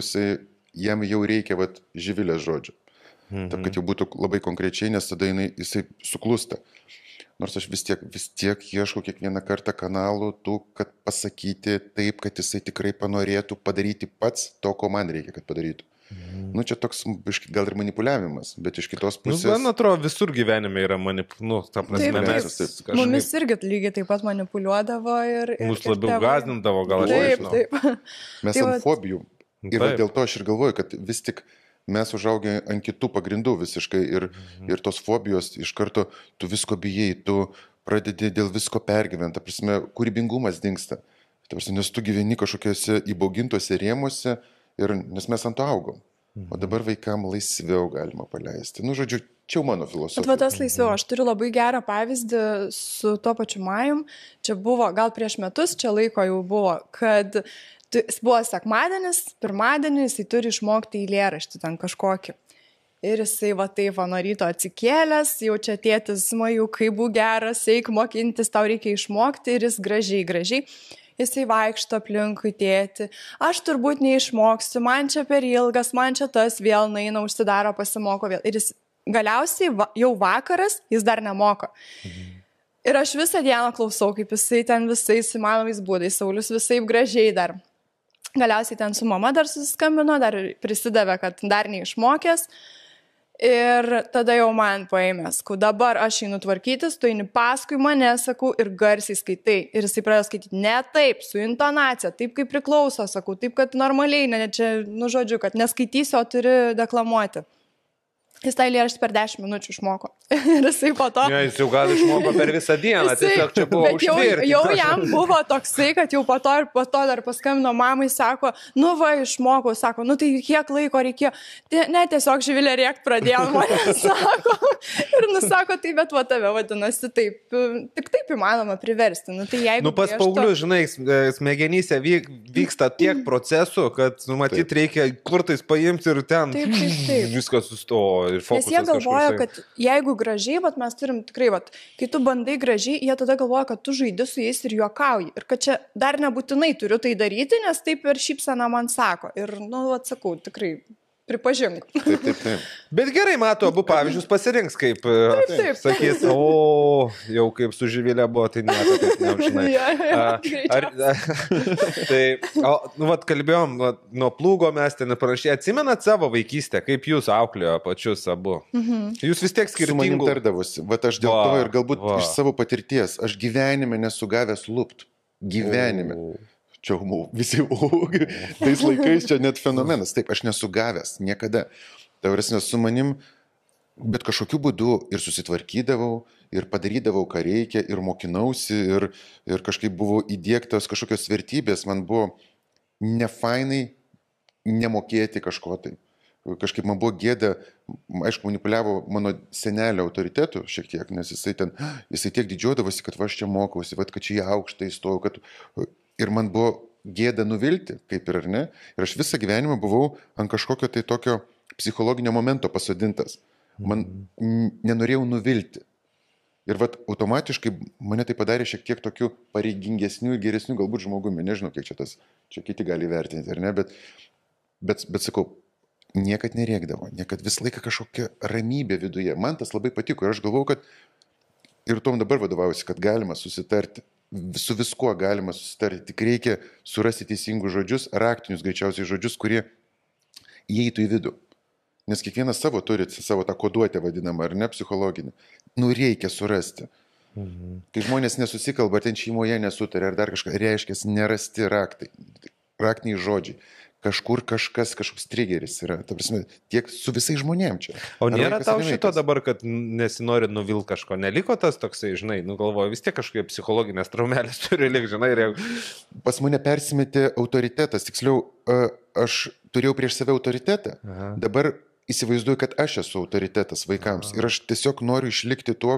Jam jau reikia Živilės žodžio. Taip, kad jau būtų labai konkrečiai, nes tada jisai suklūsta. Nors aš vis tiek ieškau kiekvieną kartą kanalų tų, kad pasakyti taip, kad jisai tikrai panorėtų padaryti pats to, ko man reikia, kad padarytų. Nu, čia toks gal ir manipuliavimas, bet iš kitos pusės... Man atrodo, visur gyvenime yra ta prasme, mes kažkaip... Mumis irgi lygiai taip pat manipuliuodavo ir... Mus labiau gazdindavo, gal aš nežinau. Taip. Mes ant fobijų. Ir dėl to aš ir galvoju, kad vis tik mes užaugę ant kitų pagrindų visiškai ir tos fobijos iš karto tu visko bijai, tu pradedi dėl visko pergyventi, ta prasme, kūrybingumas dingsta. Ta prasme, nes tu gyveni kažkokiuose įbaugintuose rėmuose, nes mes ant to augom. O dabar vaikam laisviau galima paleisti. Nu, žodžiu, čia jau mano filosofija. Bet tas laisviau, aš turiu labai gerą pavyzdį su tuo pačiu Majum. Čia buvo, gal prieš metus, čia laiko jau buvo, kad buvo sekmadienis, pirmadienis, jisai turi išmokti eilėraštį ten kažkokį. Ir jisai taip nuo ryto atsikėlęs, jau čia tėtis, Maju, kaip būk geras, eik mokintis, tau reikia išmokti ir jis gražiai. Jisai vaikšto aplinkui tėti, aš turbūt neišmoksiu, man čia per ilgas, man čia tas vėl naina, užsidaro, pasimoko vėl. Ir jis galiausiai jau vakaras, jis dar nemoko. Ir aš visą dieną klausau, kaip jisai ten visais įmanomais būdais, Saulius visai gražiai dar. Galiausiai ten su mama dar susiskambino, dar prisidavė, kad dar neišmokęs. Ir tada jau man paėmė, sakau, dabar aš einu tvarkytis, tu eini paskui mane, sakau, ir garsiai skaitai. Ir jisai pradėjo skaityti ne taip, su intonacija, taip kaip priklauso, sakau, taip, kad normaliai, ne čia, žodžiu, kad neskaitysi, o turi deklamuoti. Jis tą eilėraštį per 10 minučių išmoko. Ir jisai po to... Ne, jis jau gal išmoko per visą dieną, tiesiog čia buvo užtvirtinti. Jau jam buvo toksai, kad jau po to dar paskambino mamai, sako, nu va, išmokau, sako, nu tai kiek laiko reikėjo. Ne, tiesiog Živilė rėkt pradėjo, mane sako. Ir nusako, tai bet va tave vadinasi taip. Tik taip įmanoma priversti. Nu, tai jeigu pas paauglių, žinai, smegenyse vyksta tiek procesų, kad, matyt, reikia kurtais paimti ir ten viskas sustojo. Nes jie galvoja, kad jeigu gražiai, mes turim tikrai, kai tu bandai gražiai, jie tada galvoja, kad tu žaidi su jais ir juokauji. Ir kad čia dar nebūtinai turiu tai daryti, nes taip ir šypsena man sako. Ir, atsakau, tikrai pripažink. Taip. Bet gerai, matau, abu pavyzdžius pasirinks, kaip sakys, jau kaip su Živilė buvo, tai nieko taip neužinai. Tai, kalbėjom, nuo plūgo mes ten panašiai, atsimenat savo vaikystę, kaip jūs auklėjo pačius abu? Jūs vis tiek skirtingų. Su manim tardavosi, aš dėl to ir galbūt iš savo patirties, aš gyvenime nesugavęs lupt. Gyvenime. Čia visi, tais laikais čia net fenomenas. Taip, aš nesugavęs niekada. Tavrasne su manim, bet kažkokiu būdu ir susitvarkydavau, ir padarydavau, ką reikia, ir mokinausi, ir kažkaip buvo įdiegtas kažkokios vertybės. Man buvo nefainai nemokėti kažko tai. Kažkaip man buvo gėda, aišku, manipuliavo mano senelio autoritetų šiek tiek, nes jisai tiek didžiuodavosi, kad aš čia mokausi, kad čia į aukštą įstojau, kad... Ir man buvo gėda nuvilti, kaip ir ar ne. Ir aš visą gyvenimą buvau ant kažkokio tai tokio psichologinio momento pasodintas. Man nenorėjau nuvilti. Ir automatiškai mane tai padarė šiek tiek tokių pareigingesnių ir geresnių galbūt žmogumi. Nežinau, kiek čia kiti gali vertinti, ar ne, bet sakau, niekad nerėkdavo, niekad visą laiką kažkokia ramybė viduje. Man tas labai patiko ir aš galvau, kad ir tom dabar vadovaujuosi, kad galima susitarti. Su viskuo galima susitarti, tik reikia surasti teisingus žodžius, raktinius greičiausiai žodžius, kurie įeitų į vidų. nes kiekvienas savo turi savo tą koduotę vadinamą, ar ne, psichologinį. Nu, reikia surasti. Kai žmonės nesusikalba, ten šeimoje nesutarė, ar dar kažką, reiškia, nerasti raktai, raktiniai žodžiai. Kažkur kažkoks triggeris yra. Ta prasme, tiek su visais žmonėm čia. O nėra tau šito dabar, kad nesinori nuvilti kažko? Neliko tas toksai, žinai, galvoju, vis tiek kažkokie psichologinės traumelės turi likti, žinai. Pas mane persimetė autoritetas. Tiksliau, aš turėjau prieš save autoritetą. Dabar įsivaizduoju, kad aš esu autoritetas vaikams. Ir aš tiesiog noriu išlikti tuo,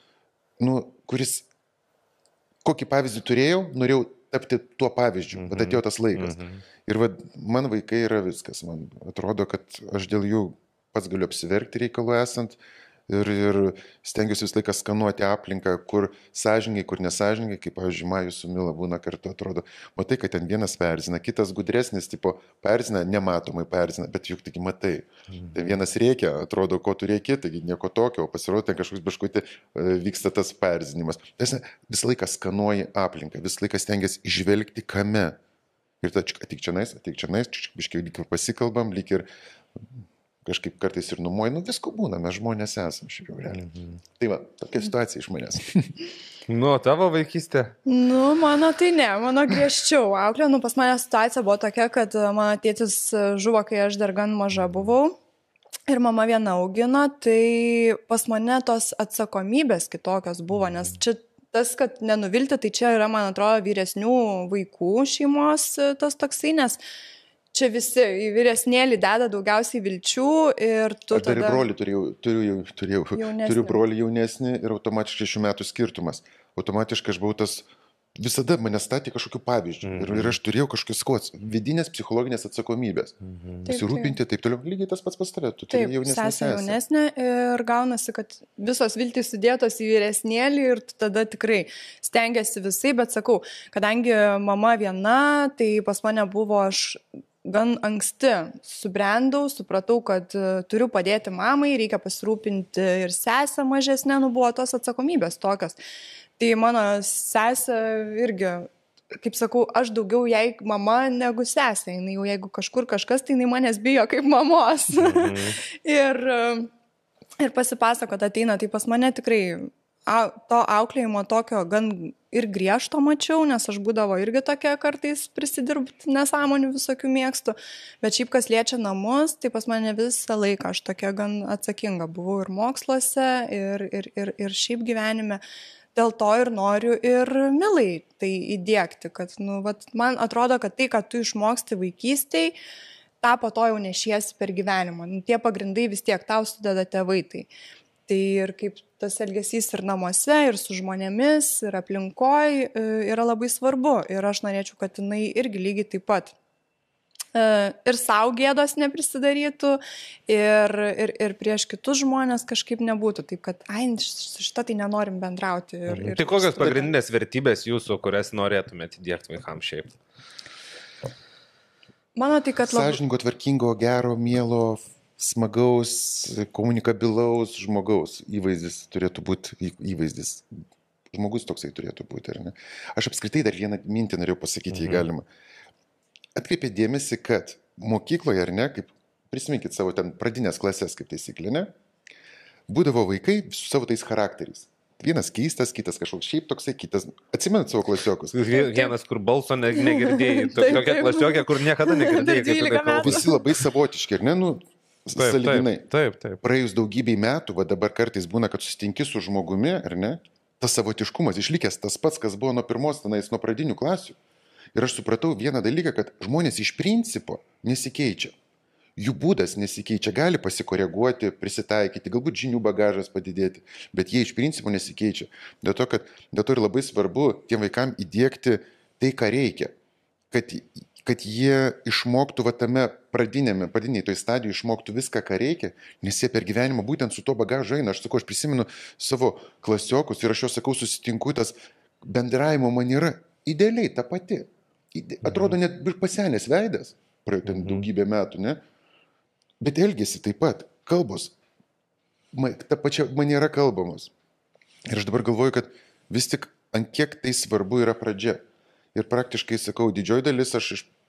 kuris, kokį pavyzdį turėjau, norėjau tapti tuo pavyzdžiu, bet atėjo tas laikas. Ir man vaikai yra viskas, man atrodo, kad aš dėl jų pats galiu apsiverkti reikalų esant ir stengiuosi visą laiką skanuoti aplinką, kur sąžininkai, kur nesažininkai, kaip, pavyzdžiui, Majus su Mila būna kartu, atrodo, matai, kad ten vienas perzina, kitas gudresnis, tipo, perzina, nematomai perzina, bet juk tik matai. Ten vienas reikia, atrodo, ko tu reikia, taigi nieko tokio, o pasirodo, ten kažkoks biškutį vyksta tas perzinimas. Visą laiką skanuoji aplinką, visą laiką stengiasi išvelgti kame. Ir ta, atik čia nais, biškai lyg ir pasikalbam, lyg ir kažkaip kartais ir numoji, visko būna, mes žmonės esam šiaip jau realiai. Tai va, tokia situacija iš manęs. Tavo vaikystė? Mano tai ne, mano griežčiau auklė, pas mane situacija buvo tokia, kad mano tėtis žuvo, kai aš dar gan maža buvau. Ir mama viena augino, tai pas mane tos atsakomybės kitokios buvo, nes čia tas, kad nenuvilti, tai čia yra, man atrodo, vyresnių vaikų šeimos tas toksai, nes čia visi į vyresnėlį deda daugiausiai vilčių ir tu aš dar ir brolį turiu brolį jaunesnį ir automatiškai 6 metų skirtumas. Automatiškai aš buvau tas, visada mane statė kažkokiu pavyzdžiu ir aš turėjau kažkokius vidinės psichologinės atsakomybės. Pasirūpinti, taip toliau, lygiai tas pats pas tave, tu turi jaunesnę sesę. Jaunesnė ir gaunasi, kad visos viltys sudėtos į vyresnėlį ir tu tada tikrai stengiasi visai, bet sakau, kadangi mama viena, tai pas mane buvo aš gan anksti subrendau, supratau, kad turiu padėti mamai, reikia pasirūpinti ir sesę mažesnė, buvo tos atsakomybės tokios. Tai mano sesė irgi, kaip sakau, aš daugiau jai mama negu sesė, jinai jau jeigu kažkur kažkas, tai jinai manęs bijo kaip mamos. ir pasipasakot ateina, tai pas mane tikrai to auklėjimo tokio gan ir griežto mačiau, nes aš būdavo irgi tokia kartais prisidirbti nesąmonių visokių mėgstų, bet šiaip kas liečia namus, tai pas mane visą laiką aš tokia gan atsakinga buvau ir moksluose, ir šiaip gyvenime. Dėl to ir noriu ir Milai tai įdiegti, kad man atrodo, kad tai, kad tu išmoksti vaikystėj, tą po to jau nešiesi per gyvenimą. Tie pagrindai vis tiek tau sudeda tėvai. Tai ir kaip tas elgesys ir namuose, ir su žmonėmis, ir aplinkoj yra labai svarbu. Ir aš norėčiau, kad jinai irgi lygiai taip pat ir savo gėdos neprisidarytų, ir prieš kitus žmonės kažkaip nebūtų. Taip, kad, su šitą tai nenorim bendrauti. Tai kokios pagrindinės vertybės jūsų, kurias norėtumėte įdiegti vaikams šiaip? Mano tai, kad sąžiningo, tvarkingo, gero, mielo, smagaus, komunikabilaus žmogaus įvaizdis turėtų būti įvaizdis. Žmogus toksai turėtų būti, ar ne? Aš apskritai dar vieną mintį norėjau pasakyti, jei galima. Atkreipė dėmesį, kad mokykloje, ar ne, kaip prisiminkit savo ten pradinės klasės kaip taisyklė, ne, būdavo vaikai su savo tais charakteriais. Vienas keistas, kitas kažkoks šiaip toksai, kitas, atsimenat savo klasiokus. Vienas, kur balso negirdėjai, tokia klasiokė, kur niekada negirdėjai. Visi labai savotiški, ar ne, sąlyginai. Taip. Praėjus daugybei metų, dabar kartais būna, kad susitinki su žmogumi, ar ne, tas savotiškumas išlikęs tas pats, kas buvo nuo pirmos tenais, nuo pradinių klasių. Ir aš supratau vieną dalyką, kad žmonės iš principo nesikeičia. Jų būdas nesikeičia, gali pasikoreguoti, prisitaikyti, galbūt žinių bagažas padidėti, bet jie iš principo nesikeičia. Dėl to ir labai svarbu tiem vaikam įdiegti tai, ką reikia. Kad jie išmoktų tame pradiniai toj stadijai išmoktų viską, ką reikia, nes jie per gyvenimą būtent su to bagažu eina. Aš sakau, aš prisimenu savo klasiokus ir aš jau sakau, susitinku, tas bendravimo maniera idealiai ta pati. Atrodo net pasenęs veidas, praėjo ten daugybę metų, ne? Bet elgėsi taip pat, kalbos, ta pačia maniera kalbamos. Ir aš dabar galvoju, kad vis tik ant kiek tai svarbu yra pradžia. Ir praktiškai sakau, didžioji dalis aš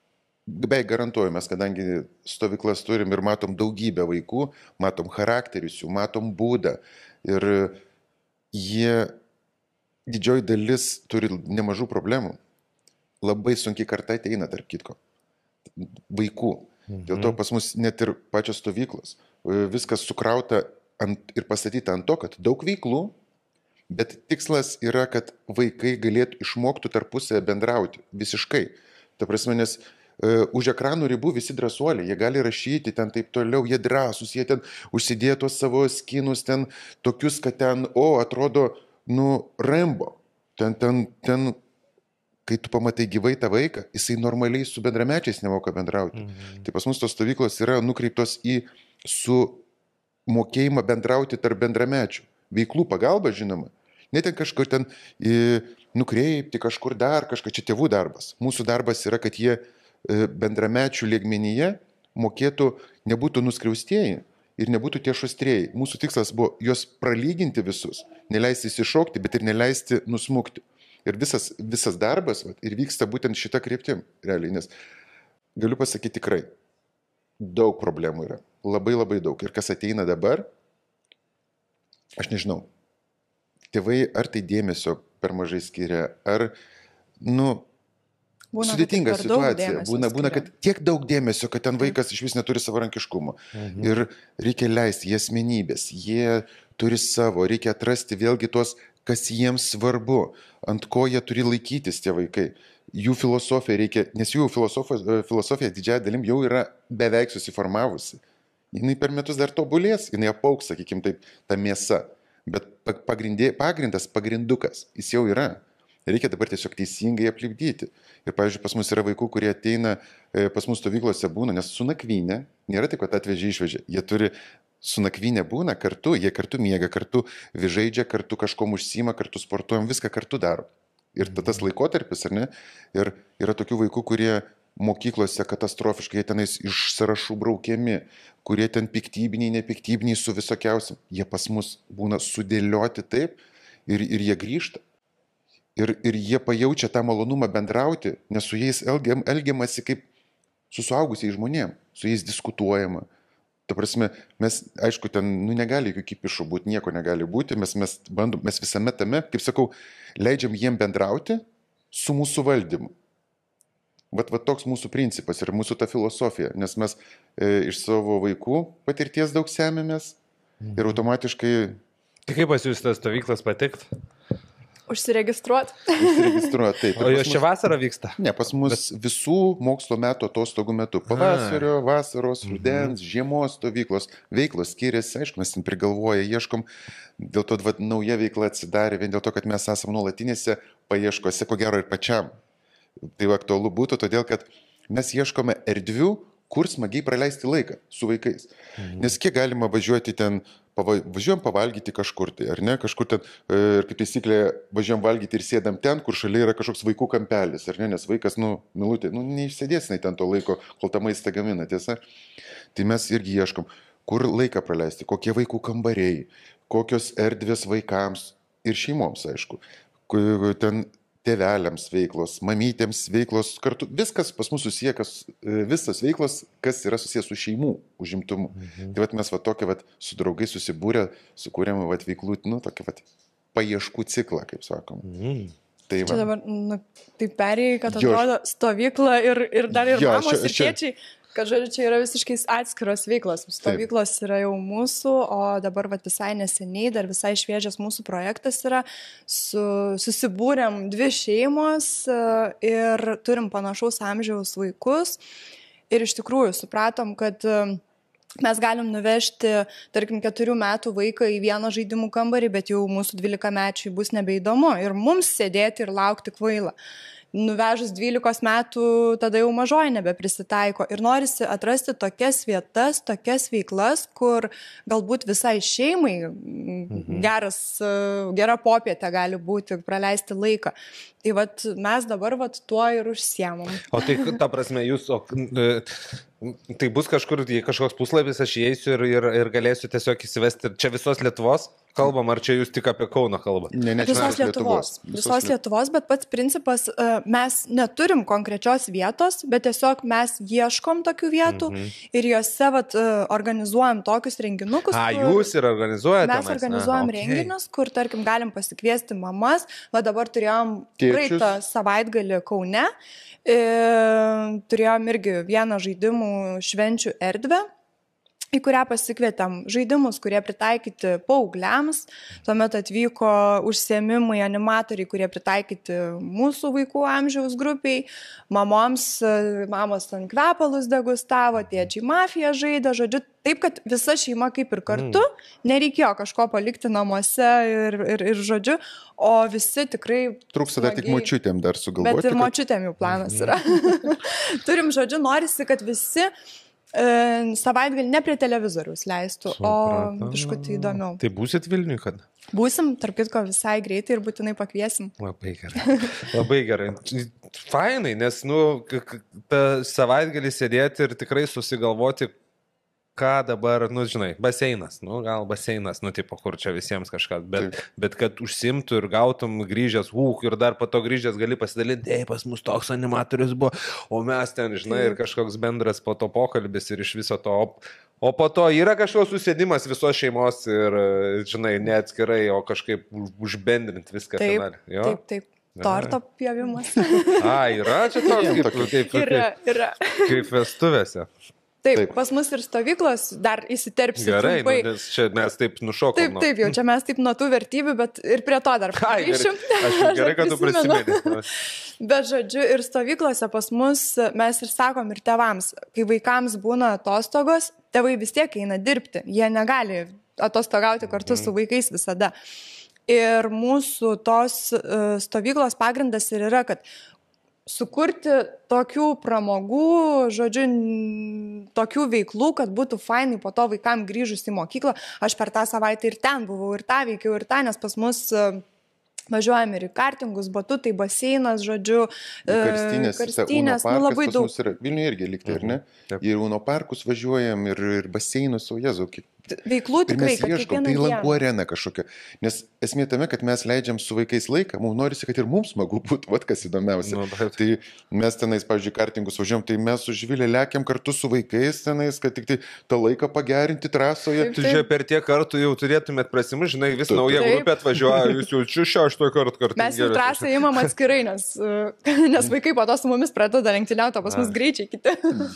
beveik garantuoju, mes kadangi stovyklas turim ir matom daugybę vaikų, matom charakterius jų, matom būdą ir jie didžioji dalis turi nemažų problemų. Labai sunkiai karta ateina, tarp kitko, vaikų. Dėl to pas mus net ir pačios stovyklos. Viskas sukrauta ir pastatyta ant to, kad daug veiklų, bet tikslas yra, kad vaikai galėtų išmoktų tarpusėje bendrauti visiškai. Ta prasme, nes už ekranų ribų visi drąsuoliai, jie gali rašyti ten taip toliau, jie drąsūs, jie ten užsidėjo tuos savo skinus, ten tokius, kad ten, atrodo, Rambo. Ten, kai tu pamatai gyvai tą vaiką, jisai normaliai su bendramečiais nemoka bendrauti. Tai pas mus tos stovyklos yra nukreiptos į su mokėjimą bendrauti tarp bendramečių. Veiklų pagalba, žinoma. Ne ten kažkur ten nukreipti, kažkur dar, kažką čia tėvų darbas. Mūsų darbas yra, kad jie bendramečių lygmenyje mokėtų, nebūtų nuskriaustieji ir nebūtų tie šustrieji. Mūsų tikslas buvo juos pralyginti visus, neleisti įsišokti, bet ir neleisti nusmukti. Ir visas darbas ir vyksta būtent šitą kryptim, realiai, nes galiu pasakyti tikrai, daug problemų yra, labai labai daug. Ir kas ateina dabar, aš nežinau, tėvai ar tai dėmesio per mažai skiria, ar, sudėtinga situacija. Būna, kad tiek daug dėmesio, kad ten vaikas iš vis neturi savarankiškumo. Ir reikia leisti, jie asmenybės, jie turi savo, reikia atrasti vėlgi tuos, kas jiems svarbu, ant ko jie turi laikytis tie vaikai. Jų filosofija reikia, nes jų filosofija didžiąją dalim jau yra beveik susiformavusi. Jinai per metus dar tobulės, jinai apauks, sakykime taip, ta mėsa. Bet pagrindukas, jis jau yra. Reikia dabar tiesiog teisingai aplipdyti. Ir, pavyzdžiui, pas mus yra vaikų, kurie ateina, pas mus stovyklose būna, nes su nakvynė, nėra taip, kad išvežė. Jie turi su nakvynė būna kartu, jie kartu miega, kartu žaidžia, kartu kažkom užsiima, kartu sportuojam, viską kartu daro. Ir tas laikotarpis, ar ne? Ir yra tokių vaikų, kurie mokyklose katastrofiškai, jie tenais iš sąrašų braukiami, kurie ten piktybiniai, nepiktybiniai su visokiausiam. Jie pas mus būna sudėlioti taip ir jie grįžta. Ir jie pajaučia tą malonumą bendrauti, nes su jais elgiamasi kaip su suaugusiais žmonėm, su jais diskutuojama. Ta prasme, mes, aišku, ten negali jokių kipišų būti, nieko negali būti, mes visame tame, kaip sakau, leidžiam jiem bendrauti su mūsų valdymu. Vat toks mūsų principas ir mūsų ta filosofija, nes mes iš savo vaikų patirties daug semėmės ir automatiškai... Tai kaip pas jūs tas stovyklas patikt? Užsiregistruoti, taip. O jos čia vasarą vyksta? Ne, pas mus visų mokslo metų atostogų metu. Pavasario, vasaros, rudens, žiemos stovyklos. Veiklos skiriasi, aišku, mes ten prigalvoję ieškom. Dėl to nauja veikla atsidarė, vien dėl to, kad mes esame nuolatinėse paieškose, ko gero ir pačiam. Tai aktualu būtų, todėl kad mes ieškome erdvių, kur smagiai praleisti laiką su vaikais. Nes kiek galima važiuoti ten, važiuojam pavalgyti kažkur tai, ar ne, kažkur ten, ir kaip taisyklė, važiuojam valgyti ir sėdam ten, kur šalia yra kažkoks vaikų kampelis, ar ne, nes vaikas, milutė, neišsėdėsinai ten to laiko, kol tą maistą gamina, tiesa. Tai mes irgi ieškom, kur laiką praleisti, kokie vaikų kambariai, kokios erdvės vaikams ir šeimoms, aišku, ten tėveliams veiklos, mamytėms veiklos, kartu viskas pas mus susiję, visas veiklos, kas yra susijęs su šeimų užimtumu. Tai mes tokia su draugais susibūrę, sukūrėm veiklų, tokį paieškų ciklą, kaip sakom. Tai čia dabar, taip perėjai, kad atrodo stovykla ir dar ir mamos ir tėčiai. Kad, žodžiu, čia yra visiškai atskiros veiklos. Stovyklos yra jau mūsų, o dabar visai neseniai, dar visai šviežias mūsų projektas yra. Susibūrėm 2 šeimos ir turim panašaus amžiaus vaikus. Ir iš tikrųjų supratom, kad mes galim nuvežti, tarkim, 4 metų vaiką į vieną žaidimų kambarį, bet jau mūsų 12-mečiai bus nebeįdomu. Ir mums sėdėti ir laukti kvaila. Nuvežus 12 metų, tada jau mažoji nebeprisitaiko. Ir norisi atrasti tokias vietas, tokias veiklas, kur galbūt visai šeimai gera popietė gali būti, praleisti laiką. Tai mes dabar tuo ir užsiemam. O tai, ta prasme, jūs Tai bus kažkur, kažkoks puslapis, aš įeisiu ir galėsiu tiesiog įsivesti. Čia visos Lietuvos kalbam, ar čia jūs tik apie Kauno kalbą? Ne, Visos Lietuvos. Visos Lietuvos, bet pats principas, mes neturim konkrečios vietos, bet tiesiog mes ieškom tokių vietų ir juose organizuojam tokius renginukus. Jūs ir organizuojate? Mes organizuojam renginius, kur, tarkim, galim pasikviesti mamas. Va dabar turėjom praeitą savaitgalį Kaune. Turėjom irgi vieną žaidimų švenčių erdvę, į kurią pasikvietėm žaidimus, kurie pritaikyti paaugliams. Tuomet atvyko užsiėmimai, animatoriai, kurie pritaikyti mūsų vaikų amžiaus grupiai. Mamos ant kvepalus degustavo, tėčiai mafiją žaidė, žodžiu. Taip, kad visa šeima kaip ir kartu, nereikėjo kažko palikti namuose ir žodžiu, o visi tikrai... Trūksta dar tik močiutėm dar sugalvoti. Bet ir močiutėm jau planas yra. Turim, žodžiu, norisi, kad visi savaitgalį ne prie televizoriaus leistų, o biškutį įdomiau. Tai būsit Vilniuje, kad? Būsim, tarp kitko, visai greitai ir būtinai pakviesim. Labai gerai. Labai gerai. Fainai, nes, tą savaitgalį sėdėti ir tikrai susigalvoti, ką dabar, žinai, baseinas, gal baseinas, tipo, kur čia visiems kažkas, bet kad užsimtų ir gautum grįžęs, ir dar po to grįžęs gali pasidalinti, pas mus toks animatorius buvo, o mes ten, žinai, ir kažkoks bendras po to pokalbis ir iš viso to, o po to yra kažkoks susėdimas visos šeimos ir, žinai, ne atskirai, o kažkaip užbendrinti viską. Taip. Torto pjovimas. Yra čia toks, kaip vestuvėse. Taip, pas mus ir stovyklos dar įsiterpsi. Gerai, nes čia mes taip nušokom. Taip, jau čia mes taip nuo tų vertybių, bet ir prie to dar grįšim. Gerai, kad tu prisimeni. Bet žodžiu, ir stovyklose pas mus mes ir sakom ir tėvams, kai vaikams būna atostogos, tėvai vis tiek eina dirbti, jie negali atostogauti kartu su vaikais visada. Ir mūsų tos stovyklos pagrindas ir yra, kad sukurti tokių pramogų, žodžiu, tokių veiklų, kad būtų fainai po to vaikam grįžus į mokyklą. Aš per tą savaitę ir ten buvau, ir tą veikiau, ir tą, nes pas mus važiuojam ir į kartingus, batutai, baseinas, žodžiu, karstinės, labai daug. Vilniuje irgi liktai, ar ne? Ir Uno parkus važiuojam, ir baseinus, o Jėzau, veiklų tikrai, kad ieškom, tai lankų arena kažkokia. Nes esmė tame, kad mes leidžiam su vaikais laiką, mums norisi, kad ir mums smagu būtų, kas įdomiausia. Tai mes tenais, pavyzdžiui, kartingus važiuojam, tai mes su Živilė lekiam kartu su vaikais tenais, kad tik tai tą laiką pagerinti trasoje. Tu žiūrė, per tiek kartų jau turėtumėt prasimus, žinai, vis nauja grupė atvažiuoja, jūs jau 6 kartų. Mes jau trasą įmam atskirai, nes vaikai po to su mumis pradeda lenktyniauti, o pas mus greičiai kiti.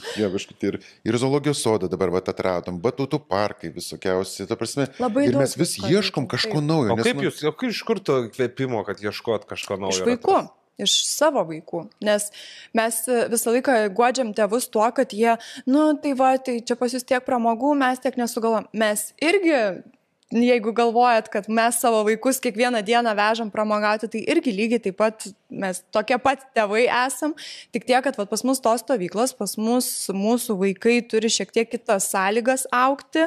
Ir zoologijos sodą dabar atradom, batutų parkai visokiausi, ta prasme, labai ir mes vis ieškom kažko naujo. O kaip jūs, iš kur to kvėpimo, kad ieškot kažko naujo? Iš vaikų, iš savo vaikų, nes mes visą laiką guodžiam tėvus tuo, kad jie, tai čia pas jūs tiek pramogų, mes tiek nesugalvom. Mes irgi, jeigu galvojat, kad mes savo vaikus kiekvieną dieną vežam pramogauti, tai irgi lygiai taip pat mes tokie pat tėvai esam, tik tiek, kad pas mus tos stovyklos, pas mus mūsų vaikai turi šiek tiek kitas sąlygas augti,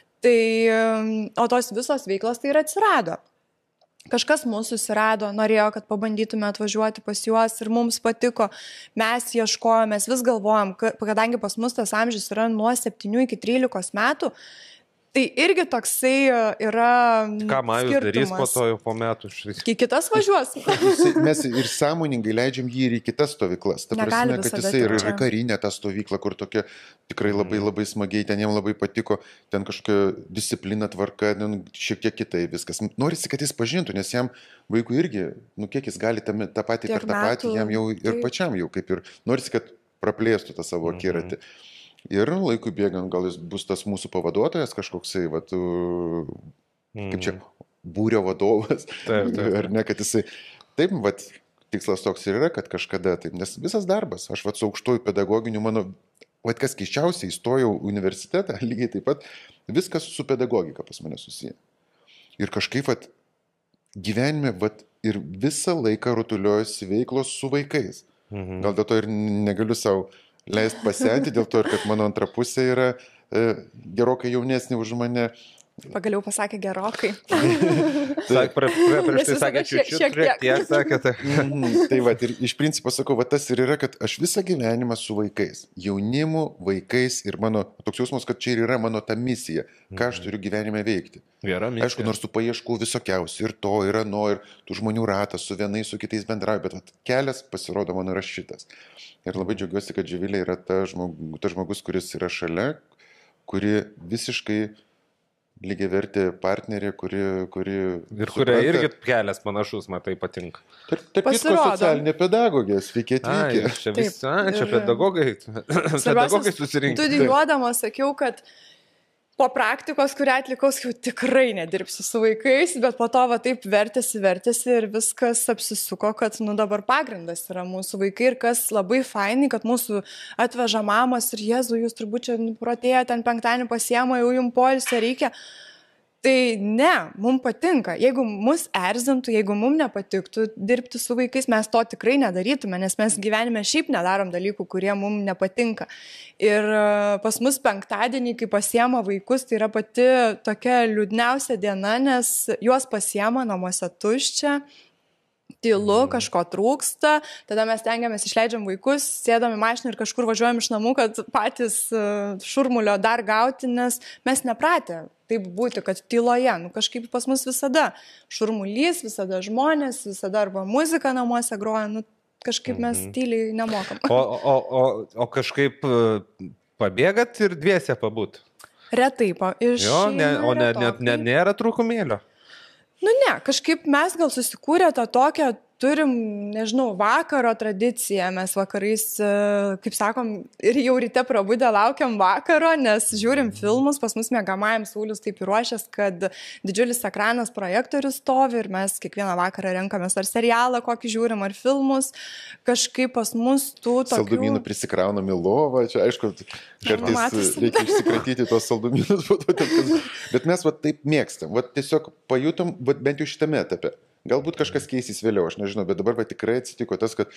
o tos visos veiklos tai ir atsirado. Kažkas mūsų susirado, norėjo, kad pabandytume atvažiuoti pas juos ir mums patiko. Mes ieškojom, mes vis galvojom, kadangi pas mus tas amžius yra nuo 7 iki 13 metų, tai irgi toksai yra skirtumas. Ką Majus darys po to jau po metų? Į kitas važiuos. Mes ir sąmoningai leidžiam jį ir į kitas stovyklas. Ta prasme, kad jisai ir karinė ta stovykla, kur tokia tikrai labai labai smagiai, ten jam labai patiko, ten kažkokia disciplina, tvarka, šiek tiek kitai viskas. Norisi, kad jis pažintų, nes jam vaikų irgi, kiek jis gali tą patį per tą patį, jam jau ir pačiam jau kaip ir norisi, kad praplėstų tą savo akiratį. Ir laikui bėgant gal jis bus tas mūsų pavaduotojas kažkoksai, kaip čia, būrio vadovas, ar ne, kad jisai, taip, tikslas toks ir yra, kad kažkada, taip, nes visas darbas, aš su aukštuoju pedagoginiu, kas keiščiausiai, įstojau universitetą, lygiai taip pat, viskas su pedagogika pas mane susiję. Ir kažkaip, gyvenime, ir visą laiką rutuliuojasi veiklos su vaikais. Gal dėl to ir negaliu savo leist pasenti, dėl to ir kad mano antra pusė yra gerokai jaunesnė už mane, Pagaliau pasakė gerokai. Prieš tai sakė, šiek tiek sakė. Tai va, ir iš principo sakau, va tas ir yra, kad aš visą gyvenimą su vaikais, jaunimu, vaikais ir mano, toks jausmas, kad čia ir yra mano ta misija, ką aš turiu gyvenime veikti. Gera misija. Aišku, nors tų paieškų visokiausių, ir to, ir ano, ir tų žmonių ratas su vienais, su kitais bendrauja, bet va, kelias pasirodo mano yra šitas. Ir labai džiaugiuosi, kad Živilė yra ta žmogus, kuris yra šalia, kuri visiškai lygiai vertė partnerė, kuri ir kuria irgi kelias panašus, man tai patinka. Taip visko socialinė pedagogė, sveiki atvykę. Čia pedagogai susirinkę. Studijuodama sakiau, kad po praktikos, kurią atlikau, jau tikrai nedirbsiu su vaikais, bet po to va taip vertėsi ir viskas apsisuko, kad dabar pagrindas yra mūsų vaikai ir kas labai fainai, kad mūsų atveža mamos ir Jėzų, jūs turbūt čia protėję ten penktadienį pasiema, jau jums poilsio reikia. Tai ne, mums patinka. Jeigu mus erzintų, jeigu mums nepatiktų dirbti su vaikais, mes to tikrai nedarytume, nes mes gyvenime šiaip nedarom dalykų, kurie mums nepatinka. Ir pas mus penktadienį, kai pasiema vaikus, tai yra pati tokia liūdniausia diena, nes juos pasiema namuose tuščia, tylu, kažko trūksta, tada mes tengiamės, išleidžiam vaikus, sėdam į mašiną ir kažkur važiuojam iš namų, kad patys šurmulio dar gauti, nes mes nepratę taip būti, kad tyloje, kažkaip pas mus visada šurmulys, visada žmonės, visada arba muzika namuose groja, kažkaip mes tyliai nemokam. O kažkaip pabėgat ir dviese pabūt? Retai, nėra trūkumėlio? Ne, kažkaip mes gal susikūrė tą tokią, turim, nežinau, vakaro tradiciją, mes vakarais, kaip sakom, ir jau ryte prabudę laukiam vakaro, nes žiūrim filmus, pas mus miegamajam Saulius taip įruošęs, kad didžiulis ekranas projektorius stovi ir mes kiekvieną vakarą renkamės ar serialą, kokį žiūrim, ar filmus, kažkaip pas mus tų tokių... Saldumynų prisikraunam į lovą, čia aišku, kartais reikia išsikratyti tuos saldumynus, bet mes va taip mėgstam, va tiesiog pajutom, va bent jau šitame etape. Galbūt kažkas keisys vėliau, aš nežinau, bet dabar va tikrai atsitiko tas, kad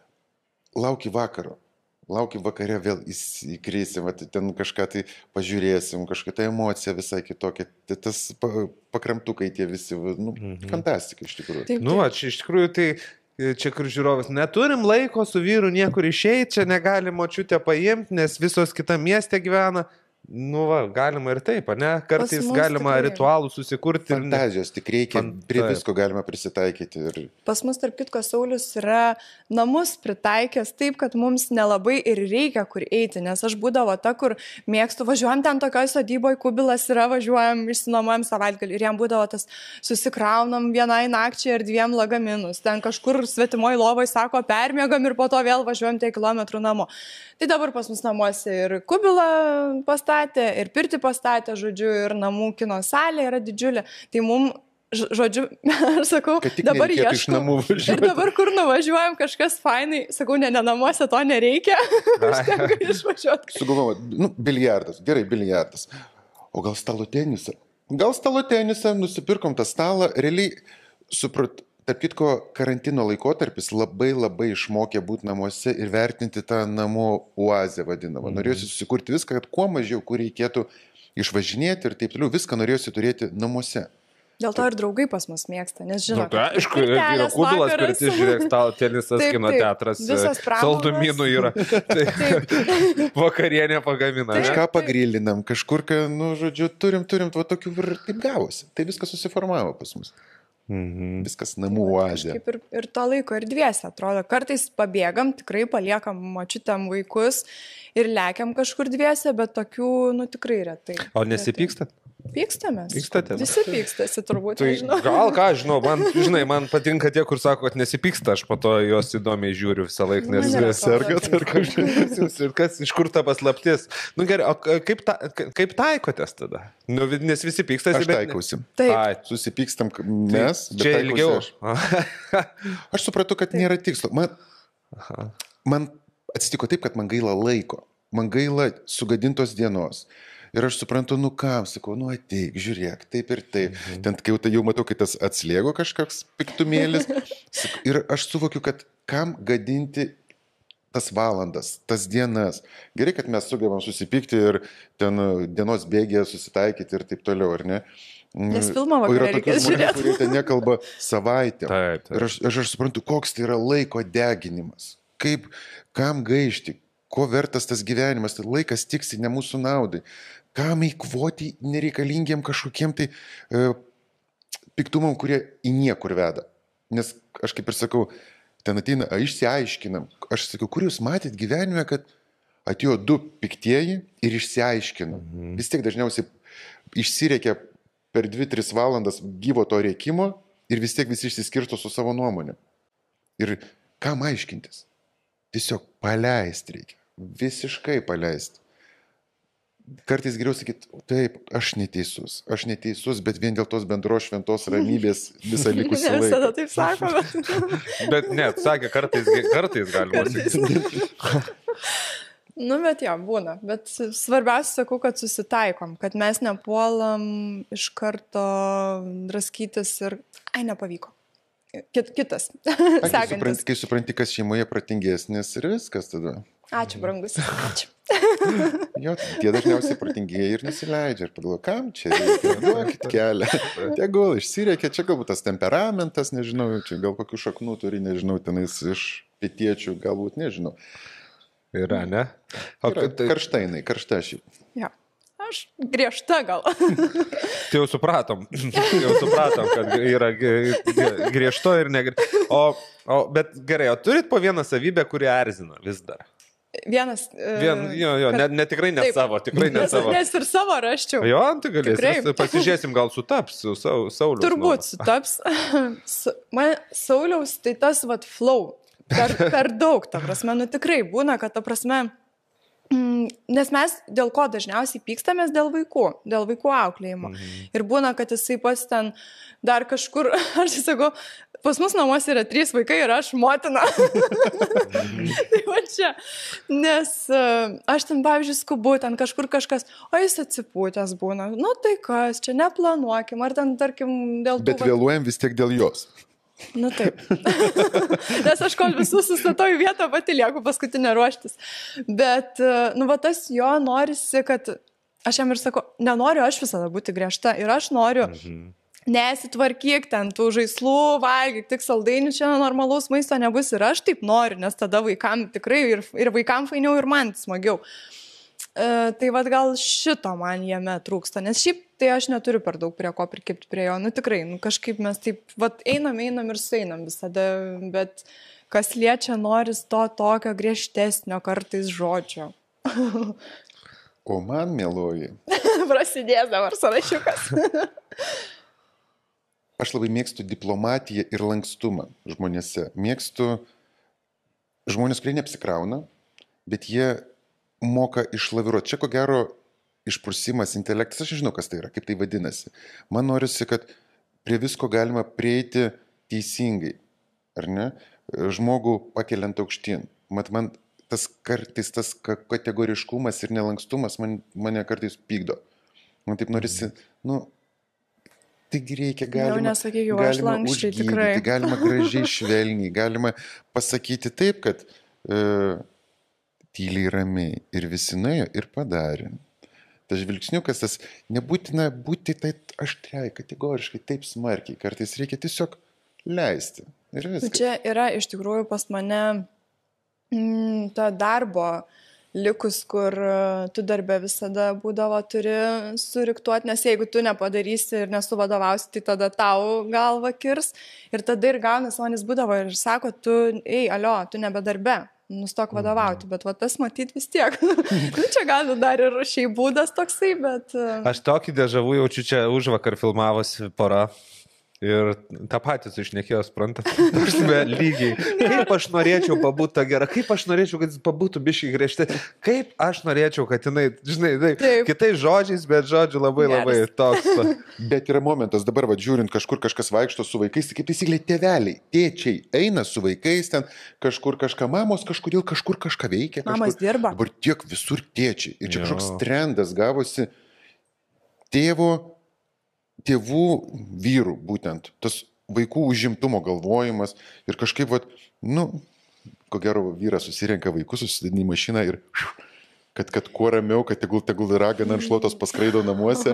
lauki vakaro, lauki vakare vėl įkrisim, ten kažką tai pažiūrėsim, kažkokia tai emocija visai kitokia, tas pakramtukai tie visi, fantastika iš tikrųjų. Taip. Iš tikrųjų tai čia kur žiūrovas, neturim laiko su vyru niekur išeiti, čia negali močiutę paimti, nes visos kitam mieste gyvena. Galima ir taip, ne? Kartais galima tikrai ritualų susikurti. Fantazijos, tik reikia, prie visko galima prisitaikyti. Pas mus, tarp kitko, Saulius yra namus pritaikęs taip, kad mums nelabai ir reikia kur eiti, nes aš būdavo ta, kur mėgstu, važiuojam ten tokioj sodyboje, Kubilas yra, važiuojam, išsinuomojam savaitgalį ir jam būdavo tas, susikraunam vienai nakčiai ir 2 lagaminus, ten kažkur svetimoj lovai sako, permiegam ir po to vėl važiuojam tiek kilometrų namo. Tai dabar pas mus namuose ir Kubilą pastatė, ir pirtį pastatė, žodžiu, ir namų kino salė yra didžiulė. Tai mums, žodžiu, aš sakau, dabar ieškau. Ir dabar kur nuvažiuojam, kažkas fainai, sakau, ne namuose to nereikia. Užtenka išvažiuoti. Sugalvojau, biliardas, gerai, biliardas. O gal stalo tenisą? Gal stalo tenisą, nusipirkom tą stalą, realiai suprat. Tarp kitko, karantino laikotarpis labai išmokė būti namuose ir vertinti tą namų oazę vadinamą. Norėjusi susikurti viską, kad kuo mažiau, kur reikėtų išvažinėti ir taip toliau, viską norėjusi turėti namuose. Dėl to ir draugai pas mus mėgsta, nes žinau. Aišku, yra Kubilas, kuris žiūrėk, stalo tenisas, kino teatras, saldumynų yra. Vakarienė pagamina. Kažką pagrilinam, kažkur, žodžiu, turim, tokių ir taip gavosi. Tai viskas susiformavo pas mus. Viskas namų oazė. Ir to laiko ir dviese, atrodo. Kartais pabėgam, tikrai paliekam močiutėm vaikus ir lekiam kažkur dviese, bet tokių, tikrai retai. O nesipykstat? Pykstamės. Pykstatės? Visi pykstasi, turbūt. Tai gal ką, man patinka tie, kur sako, kad nesipyksta, aš po to jos įdomiai žiūriu visą laiką, nes sergat ar kažkas, iš kur ta paslaptis. Gerai, o kaip taikotės tada? Nes visi pykstasi, bet... Aš taikausi. Taip. Susipykstam mes, bet čia ilgiau. Aš supratau, kad nėra tikslo. Man atsitiko taip, kad man gaila laiko. Man gaila sugadintos dienos. Ir aš suprantu, sakau, ateik, žiūrėk, taip ir taip. Ten jau matau, kai tas atslėgo kažkoks piktumėlis. Ir aš suvokiu, kad kam gadinti tas valandas, tas dienas. Gerai, kad mes sugebam susipykti ir ten dienos bėgėje susitaikyti ir taip toliau, ar ne? Nes filmą O yra vakarą tokių reikės žmonių, žiūrėti. kurie ten nekalba savaitę. Taip. Ir aš suprantu, koks tai yra laiko deginimas. Kaip, kam gaišti, ko vertas tas gyvenimas, tai laikas tiksi ne mūsų naudai. Kam eikvoti nereikalingiem kažkokiem tai piktumam, kurie į niekur veda. Nes aš kaip ir sakau, ten ateina, išsiaiškinam. Aš sakau, kur jūs matėt gyvenime, kad atėjo 2 piktieji ir išsiaiškino. Vis tiek dažniausiai išsireikia per 2-3 valandas gyvo to rėkimo ir vis tiek visi išsiskirsto su savo nuomonė. Ir kam aiškintis? Tiesiog paleisti reikia. Visiškai paleisti. Kartais geriau sakyti, taip, aš neteisus, bet vien dėl tos bendros šventos ramybės visą likusį Ne laiką. visada taip sako, bet... Bet net, sakė, kartais galima sakyti. Nu, bet jo, būna. Bet svarbiausia, sakau, kad susitaikom, kad mes nepuolam iš karto draskytis ir, nepavyko. Kitas. Sekantis. Kai supranti, kas šeimoje pratingesnis ir viskas tada. Ačiū, brangus. Ačiū. Jo, tie dažniausiai pratingieji ir nesileidžia. Ir pagalvoju, kam čia reikia, duokit kelią. Tegul išsireikia, čia galbūt tas temperamentas, nežinau, čia gal kokių šaknų turi, nežinau, tenais iš pietiečių, galbūt, nežinau. Yra, ne? Karšta šiaip. Jo. Aš griežta gal. Tai jau supratom, kad yra griežto ir negriežto. Bet gerai, o turit po vieną savybę, kuri erzina vis dar? Vienas. Ne tikrai net savo, tikrai net savo. Nes ir savo raščiau. Jo, tai galėsim. Pasižiūrėsim, gal sutaps su Sauliaus. Turbūt sutaps. Man Sauliaus, tai tas flow. Per daug, ta prasme, tikrai būna, kad ta prasme, nes mes dėl ko dažniausiai pykstamės dėl vaikų auklėjimo. Ir būna, kad jisai pats ten dar kažkur, aš sakau, pas mus namuose yra 3 vaikai ir aš motina. Tai va čia. Nes aš ten, pavyzdžiui, skubu, ten kažkur kažkas, o jis atsipūtęs būna. Nu tai kas, čia neplanuokim, ar ten, tarkim, dėl tų... Bet vėluojam vis tiek dėl jos. Nu taip. Nes aš kol visus sustatau į vietą, pati lieku paskutinę ruoštis. Bet, tas jo norisi, kad aš jam ir sakau, nenoriu aš visada būti griežta. Ir aš noriu, nesitvarkyk ten tų žaislų, valgyk, tik saldainių, čia normalaus maisto nebus. Ir aš taip noriu, nes tada vaikam tikrai ir vaikam fainiau, ir man smagiau. Tai gal šito man jame trūksta, nes šiaip tai aš neturiu per daug prie ko prikipti prie jo, tikrai, kažkaip mes taip, einam ir sueinam visada, bet kas liečia, noris to tokio griežtesnio kartais žodžio. O man, mieloji. Prasidės dabar sąrašiukas. Aš labai mėgstu diplomatiją ir lankstumą žmonėse. Mėgstu žmonės, kurie neapsikrauna, bet jie moka išlaviruoti. Čia ko gero išprusimas, intelektas, aš nežinau, kas tai yra, kaip tai vadinasi. Man norisi, kad prie visko galima prieiti teisingai, ar ne? Žmogų pakeliant aukštyn. Man tas kartais tas kategoriškumas ir nelankstumas mane kartais pykdo. Man taip norisi, taigi reikia, galima užgydyti, galima gražiai švelniai, galima pasakyti taip, kad tyliai ramiai ir visi nuėjo ir padarė. Tas žvilgsniukas, tas nebūtina būti taip aštriai, kategoriškai, taip smarkiai. Kartais reikia tiesiog leisti. Ir viskas. Čia yra iš tikrųjų pas mane ta darbo likus, kur tu darbe visada būdavo turi suriktuoti, nes jeigu tu nepadarysi ir nesuvadovausi, tai tada tau galva kirs. Ir tada ir gaunas manis būdavo ir sako, tu nebe darbe. Nustok vadovauti, bet tas matyt vis tiek. Čia gal dar ir šiaip būdas toksai, bet... Aš tokį dežavų jaučiu, čia užvakar filmavosi pora ir tą patį sušnekėjo, suprantat, lygiai. Kaip aš norėčiau pabūti tą gerą, kaip aš norėčiau, kad jis pabūtų biškai griežtai, kaip aš norėčiau, kad jinai, žinai, kitais žodžiais, bet žodžiu labai toks. Bet yra momentas, dabar žiūrint, kažkur kažkas vaikšto su vaikais, tai kaip taisyklė tėveliai, tėčiai eina su vaikais, ten kažkur kažką, mamos kažkodėl kažkur kažką veikia. Mamas dirba. Dabar tiek visur tėčiai. Ir čia kažkoks trendas gavosi tėvų vyrų būtent, tas vaikų užimtumo galvojimas ir kažkaip, ko gero vyras susirenka vaikus, susidedina į mašiną ir kad kuo ramiau, kad tegul ragana ant šluotos paskraido namuose.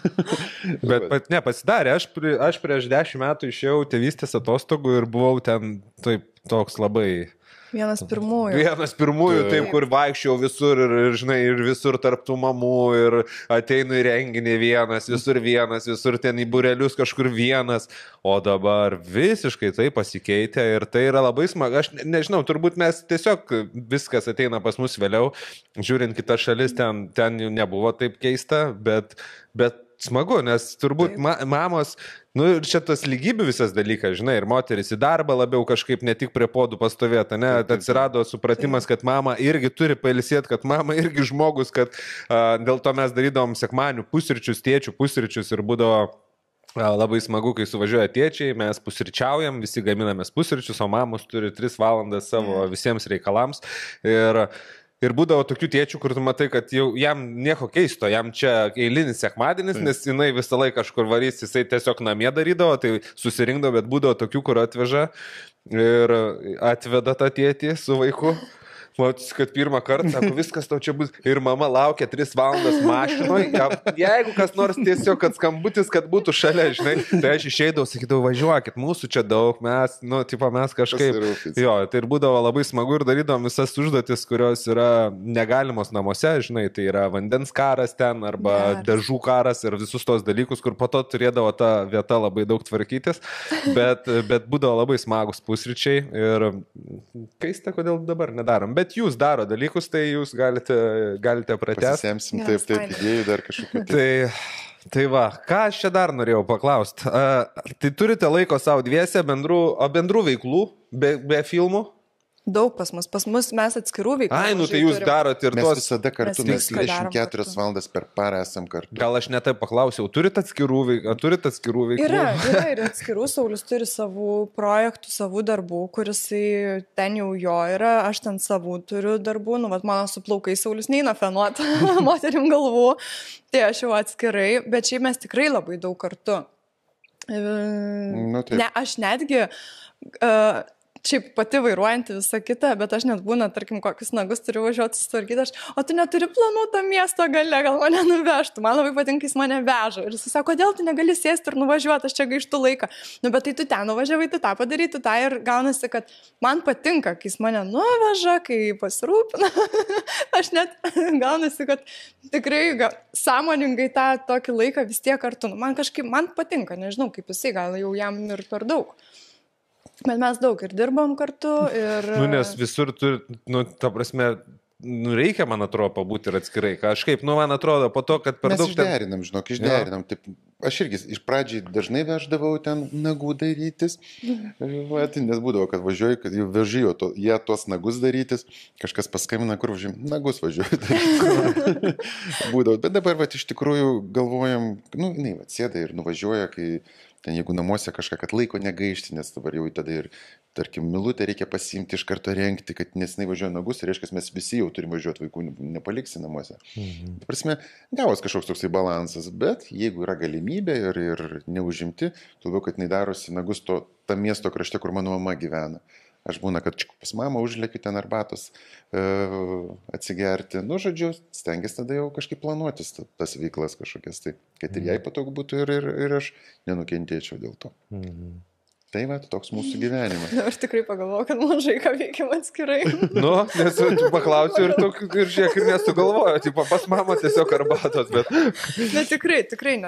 Bet ne, pasidarė, aš prieš 10 metų išėjau tėvystės atostogų ir buvau ten toks labai... Vienas pirmųjų, taip, kur vaikščiau visur ir, žinai, ir visur tarptų mamų ir ateinu į renginį visur ten į burelius kažkur vienas, o dabar visiškai tai pasikeitė ir tai yra labai smagu. Aš nežinau, turbūt mes tiesiog viskas ateina pas mus vėliau, žiūrint kitas šalis, ten jau nebuvo taip keista, bet smagu, nes turbūt mamos, ir čia tas lygybių visas dalykas, žinai, ir moteris į darbą labiau kažkaip ne tik prie podų pastovėta, ne, atsirado supratimas, kad mama irgi turi pailsėti, kad mama irgi žmogus, kad dėl to mes darydavom sekmadienių pusryčius, tėčių pusryčius ir būdavo labai smagu, kai suvažiuoja tėčiai, mes pusryčiaujam, visi gaminamės pusryčius, o mamos turi 3 valandas savo visiems reikalams. Ir būdavo tokių tėčių, kur tu matai, kad jau jam nieko keisto, jam čia eilinis sekmadienis, nes jinai visą laiką kažkur varys, jisai tiesiog namie darydavo, tai susirinkdavo, bet būdavo tokių, kur atveža ir atveda tą tėtį su vaiku. Matus, kad pirmą kartą, sako, viskas tau čia bus. Ir mama laukia 3 valandas mašinoje. Jeigu kas nors tiesiog, kad skambutis, kad būtų šalia, žinai, tai aš išeidavau, sakydavau, važiuokit, mūsų čia daug, mes kažkaip. Jo, tai ir būdavo labai smagu ir darydavom visas užduotis, kurios yra negalimos namuose, žinai, tai yra vandens karas ten arba dažų karas ir visus tos dalykus, kur po to turėdavo ta vieta labai daug tvarkytis, bet būdavo labai smagus pusryčiai ir keista, kodėl dabar nedarom. Bet jūs daro dalykus, tai jūs galite pratęsti. Pasisemsim taip idėjų dar kažkokių. Tai va, ką aš čia dar norėjau paklausti. Tai turite laiko savo dviese bendrų veiklų, be filmų? Daug pas mus mes atskirų veiklų. Tai jūs darot ir mes tos... visada kartu, mes 24 valandas per parą esam kartu. Gal aš netai paklausiau, turit atskirų veiklų? Yra ir atskirų, Saulius turi savų projektų, savų darbų, kuris ten jau jo yra, aš ten savų turiu darbų, mano su plaukai Saulius neina fenuoti moterim galvų, tai aš jau atskirai, bet šiaip mes tikrai labai daug kartu. Ne, aš netgi... Šiaip pati vairuojanti visą kitą, bet aš net būna, tarkim, kokius nagus turiu važiuoti sutvarkyti, o tu neturi planų tam miesto gale, gal mane nuvežtų, man labai patinka, jis mane veža. Ir jis sako, kodėl tu negali sėsti ir nuvažiuoti, aš čia gaištu laiką. Bet tai tu ten nuvažiavai, tu tą padaryti, tą ir gaunasi, kad man patinka, kai jis mane nuveža, kai pasirūpina. Aš net gaunasi, kad tikrai sąmoningai tą tokį laiką vis tiek kartu. Man patinka, nežinau, kaip jisai, gal jau jam ir per daug. Bet mes daug ir dirbam kartu ir... Nes visur turi, ta prasme, reikia, man atrodo, pabūti ir atskirai. Kažkaip, man atrodo, po to, kad per daug... Mes išderinam. Taip, aš irgi iš pradžiai dažnai veždavau ten nagų darytis. Nes būdavo, kad važiuoju, kad jau vežijo jie tuos nagus darytis. Kažkas paskambina, kur važiuojam, nagus važiuoju daryti. Būdavo, bet dabar iš tikrųjų galvojam, sėda ir nuvažiuoja, kai... Ten jeigu namuose kažką, kad laiko negaišti, nes dabar jau tada ir, tarkim, milutę reikia pasiimti iš karto rengti, kad nesinai važiuoja nagus, ir reiškia, mes visi jau turim važiuoti, vaikų nepaliksi namuose. Ta prasme, gavos kažkoks toksai balansas, bet jeigu yra galimybė ir neužimti, labiau, kad nedarosi nagus tam miesto krašte, kur mano mama gyvena. Aš būna, kad pas mamą užlėkiu ten arbatos atsigerti. Žodžiu, stengiasi tada jau kažkaip planuotis tas veiklas kažkokias. Tai, kad ir jai patogu būtų ir aš nenukentėčiau dėl to. Tai toks mūsų gyvenimas. Aš tikrai pagalvojau, kad mažai ką veikiam atskirai. Nes tu paklausiu ir žiūrėk, ir nesugalvoju. Pas mamą tiesiog arbatos, bet... Bet tikrai,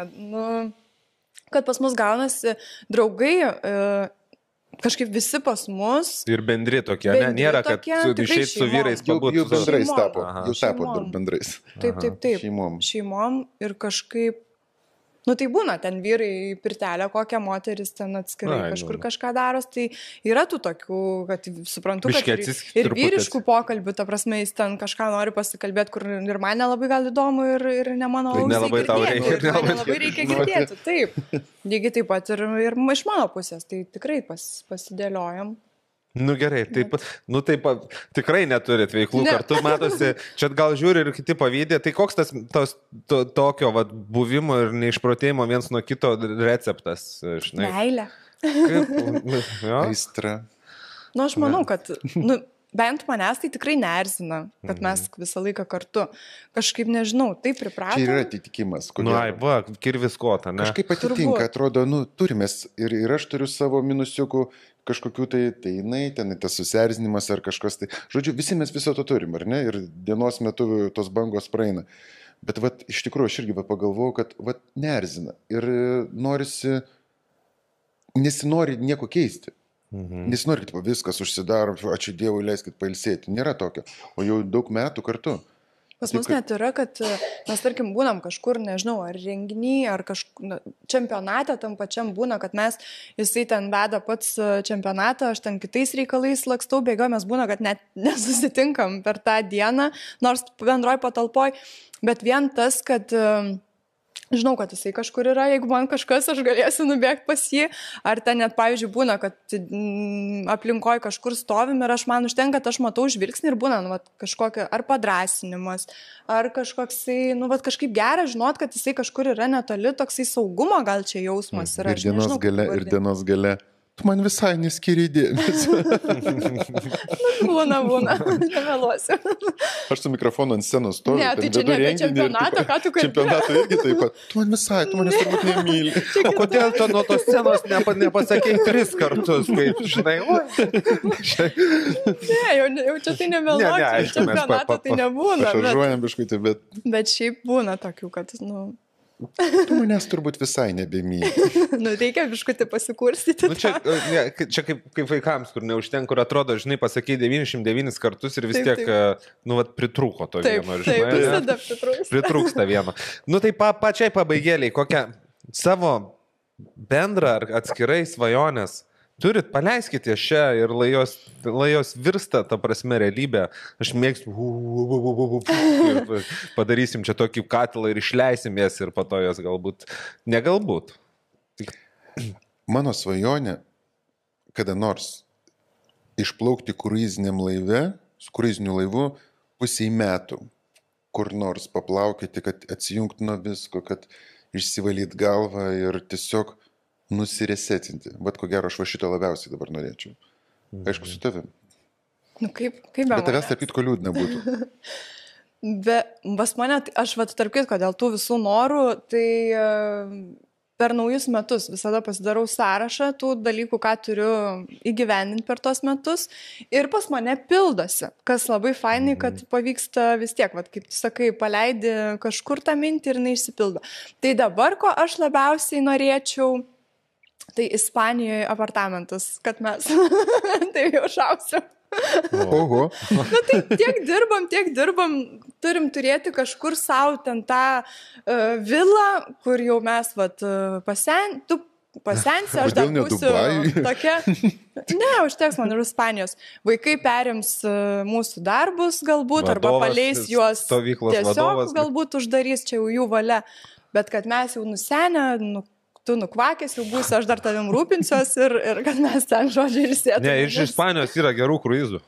kad pas mus gaunasi draugai... Kažkaip visi pas mus. Ir bendri tokie, nėra, kad išeit su vyrais pabūtų. Jau bendrais tapo bendrais. Taip. Šeimom ir kažkaip, tai būna, ten vyrai pirtelę, kokią moteris ten atskirai kažkur kažką daros, tai yra tų tokių, kad suprantu, kad ir vyriškų pokalbių, ta prasme, jis ten kažką nori pasikalbėti, kur ir man nelabai gal įdomu ir ne mano ausai girdėti. Nelabai reikia girdėti, taip. Lygiai taip pat ir iš mano pusės, tai tikrai pasidėliojam. Gerai, taip, tikrai neturit veiklų kartu, matosi, čia gal žiūri ir kiti pavydė, tai koks tas tokio buvimo ir neišprotėjimo viens nuo kito receptas, žinai? Meilė. Aistra. Nu, aš manau, kad, bent manęs tai tikrai neerzina, kad mes visą laiką kartu. Kažkaip nežinau, taip pripratome. Čia yra atitikimas. Kirvis kota, ne? Kažkaip atitinka, atrodo, turimės ir aš turiu savo minusiukų kažkokių tai jinai, ten tas susierzinimas ar kažkas tai. Žodžiu, visi mes viso to turim, ar ne? Ir dienos metu tos bangos praeina. Bet iš tikrųjų aš irgi pagalvojau, kad neerzina. Ir nesinori nieko keisti. Nesinori, kad viskas užsidaro, ačiū Dievui, leiskit pailsėti. Nėra tokio. O jau daug metų kartu. Pas mus net yra, kad mes, tarkim, būnam kažkur, nežinau, ar renginį, ar čempionate tam pačiam būna, kad jisai ten veda pats čempionatą, aš ten kitais reikalais lakstau, bėgau, mes būna, kad net nesusitinkam per tą dieną, nors bendroj patalpoj, bet vien tas, kad žinau, kad jisai kažkur yra, jeigu man kažkas, aš galėsiu nubėgti pas jį, ar ten net, pavyzdžiui, būna, kad aplinkoje kažkur stovim ir man užtenka, kad aš matau žvilgsnį ir būna, kažkokia ar padrasinimas, ar kažkoksai, kažkaip gera žinot, kad jisai kažkur yra netoli, toksai saugumo gal čia jausmas yra. Ir dienos gale. Tu man visai neskiri dėmesio. Būna, nemeluosiu. Aš su mikrofonu ant scenos stoviu. Ne, tai čia ne apie čempionatą, ką tu kalbėjai. Čempionatą irgi taip pat. Tu manęs turbūt nemyli. O kodėl tu nuo tos scenos nepasakei 3 kartus, kaip, žinai, Ne, jau čia tai nemeluosiu, čempionatą tai nebūna. Šaržuojam biškutį, bet... Bet šiaip būna tokių, kad, Tu manęs turbūt visai nebemyli. Reikia biškutį pasikurstyti. Čia kaip vaikams, kur neužtenka, kur atrodo, žinai, pasakei 99 kartus ir vis tiek, pritrūko to vieno. Taip, visada pritrūksta. Pritrūksta vieno. Tai pačiai pabaigėliai, kokią savo bendrą ar atskirai svajonės turit, paleiskite šią ir lajos virsta, ta prasme, realybė. Aš mėgstu, padarysim čia tokį katilą ir išleisim jas ir po to jos negalbūt. Mano svajonė, kada nors išplaukti kruiziniam laive, su kruiziniu laivu pusiai metų, kur nors paplaukyti, kad atsijungt nuo visko, kad išsivalyt galvą ir tiesiog nusiresetinti. Bet ko gero, aš šito labiausiai dabar norėčiau. Aišku, su tavim. Kaip be manęs. Bet tavęs tarp kitko liūdna būtų. Pas mane, aš tarp kitko dėl tų visų norų, tai per naujus metus visada pasidarau sąrašą tų dalykų, ką turiu įgyvendinti per tos metus. Ir pas mane pildosi, kas labai fainai, kad pavyksta vis tiek, kaip tu sakai, paleidi kažkur tą mintį ir neišsipildo. Tai dabar, ko aš labiausiai norėčiau, tai Ispanijoje apartamentas, kad mes tai jau šausiu. Oho. Tai tiek dirbam, turim turėti kažkur savo ten tą vilą, kur jau mes tu pasensi, aš dar būsiu tokia. Ne, užteks man ir Ispanijos. Vaikai perims mūsų darbus galbūt, arba paleis juos tiesiog galbūt uždarys, čia jau jų valia. Bet kad mes jau nusenę, tu nukvakės, jau būsi, aš dar tavim rūpinsiuos ir kad mes ten žodžiai ir sėtume. Ne, iš Ispanijos yra gerų kruizų.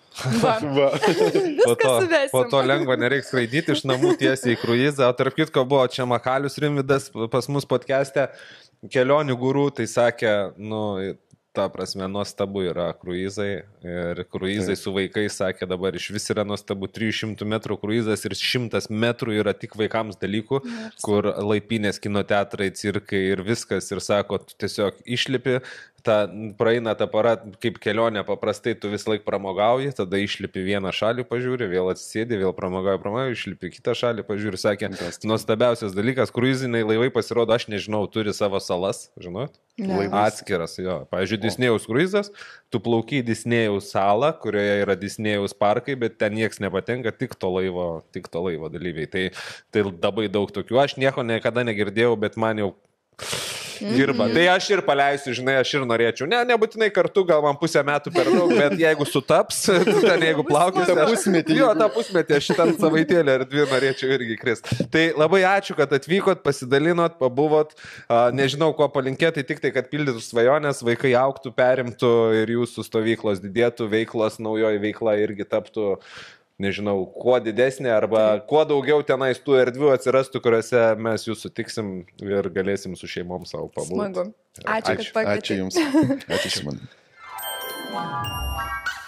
Viską suvesim. Po to lengva nereiks skraidyti iš namų tiesiai į kruizą. O tarp kitko buvo čia Makalius Rimvydas pas mus podcast'e, kelionių gurų, tai sakė, ta prasme, nuostabu yra kruizai ir kruizai su vaikais, sakė, dabar iš vis yra nuostabu 300 metrų kruizas ir 100 metrų yra tik vaikams dalykų, kur laipinės, kinoteatrai, cirkai ir viskas ir sako, tu tiesiog išlipi, praeina ta para, kaip kelionė paprastai, tu vis laik pramogauji, tada išlipi vieną šalį pažiūri, vėl atsisėdi, vėl pramogauji, išlipi kitą šalį pažiūri, sakė, nuostabiausias dalykas, kruiziniai laivai pasirodo, aš nežinau, turi savo salas, žinot? Atskiras, jo. Pavyzdžiui, Disnėjaus kruizas, tu plauki į Disnėjaus salą, kurioje yra Disnėjaus parkai, bet ten nieks nepatenka, tik to laivo dalyviai. Tai labai daug tokių. Aš nieko niekada negirdėjau, bet man jau dirba. Tai aš ir paleisiu, žinai, aš ir norėčiau. Nebūtinai kartu, gal man pusę metų per daug, bet jeigu sutaps, ten jeigu plaukis, tą pusmetį, aš šitą savaitėlę ar 2 norėčiau irgi kristi. Tai labai ačiū, kad atvykot, pasidalinot, pabuvot. Nežinau, ko palinkėti, tik tai, kad pildytų svajonės, vaikai augtų, perimtų ir jūsų stovyklos didėtų, veiklos, naujoji veikla irgi taptų, nežinau, kuo didesnė arba kuo daugiau tenais tų erdvių atsirastų, kuriuose mes jūs sutiksim ir galėsim su šeimom savo pabūti. Smagu. Ačiū, kad pakvietėte. Ačiū Jums. Ačiū Simon.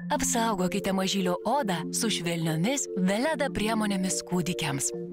Apsaugokite mažylio odą su švelniomis Veleda priemonėmis kūdikiams.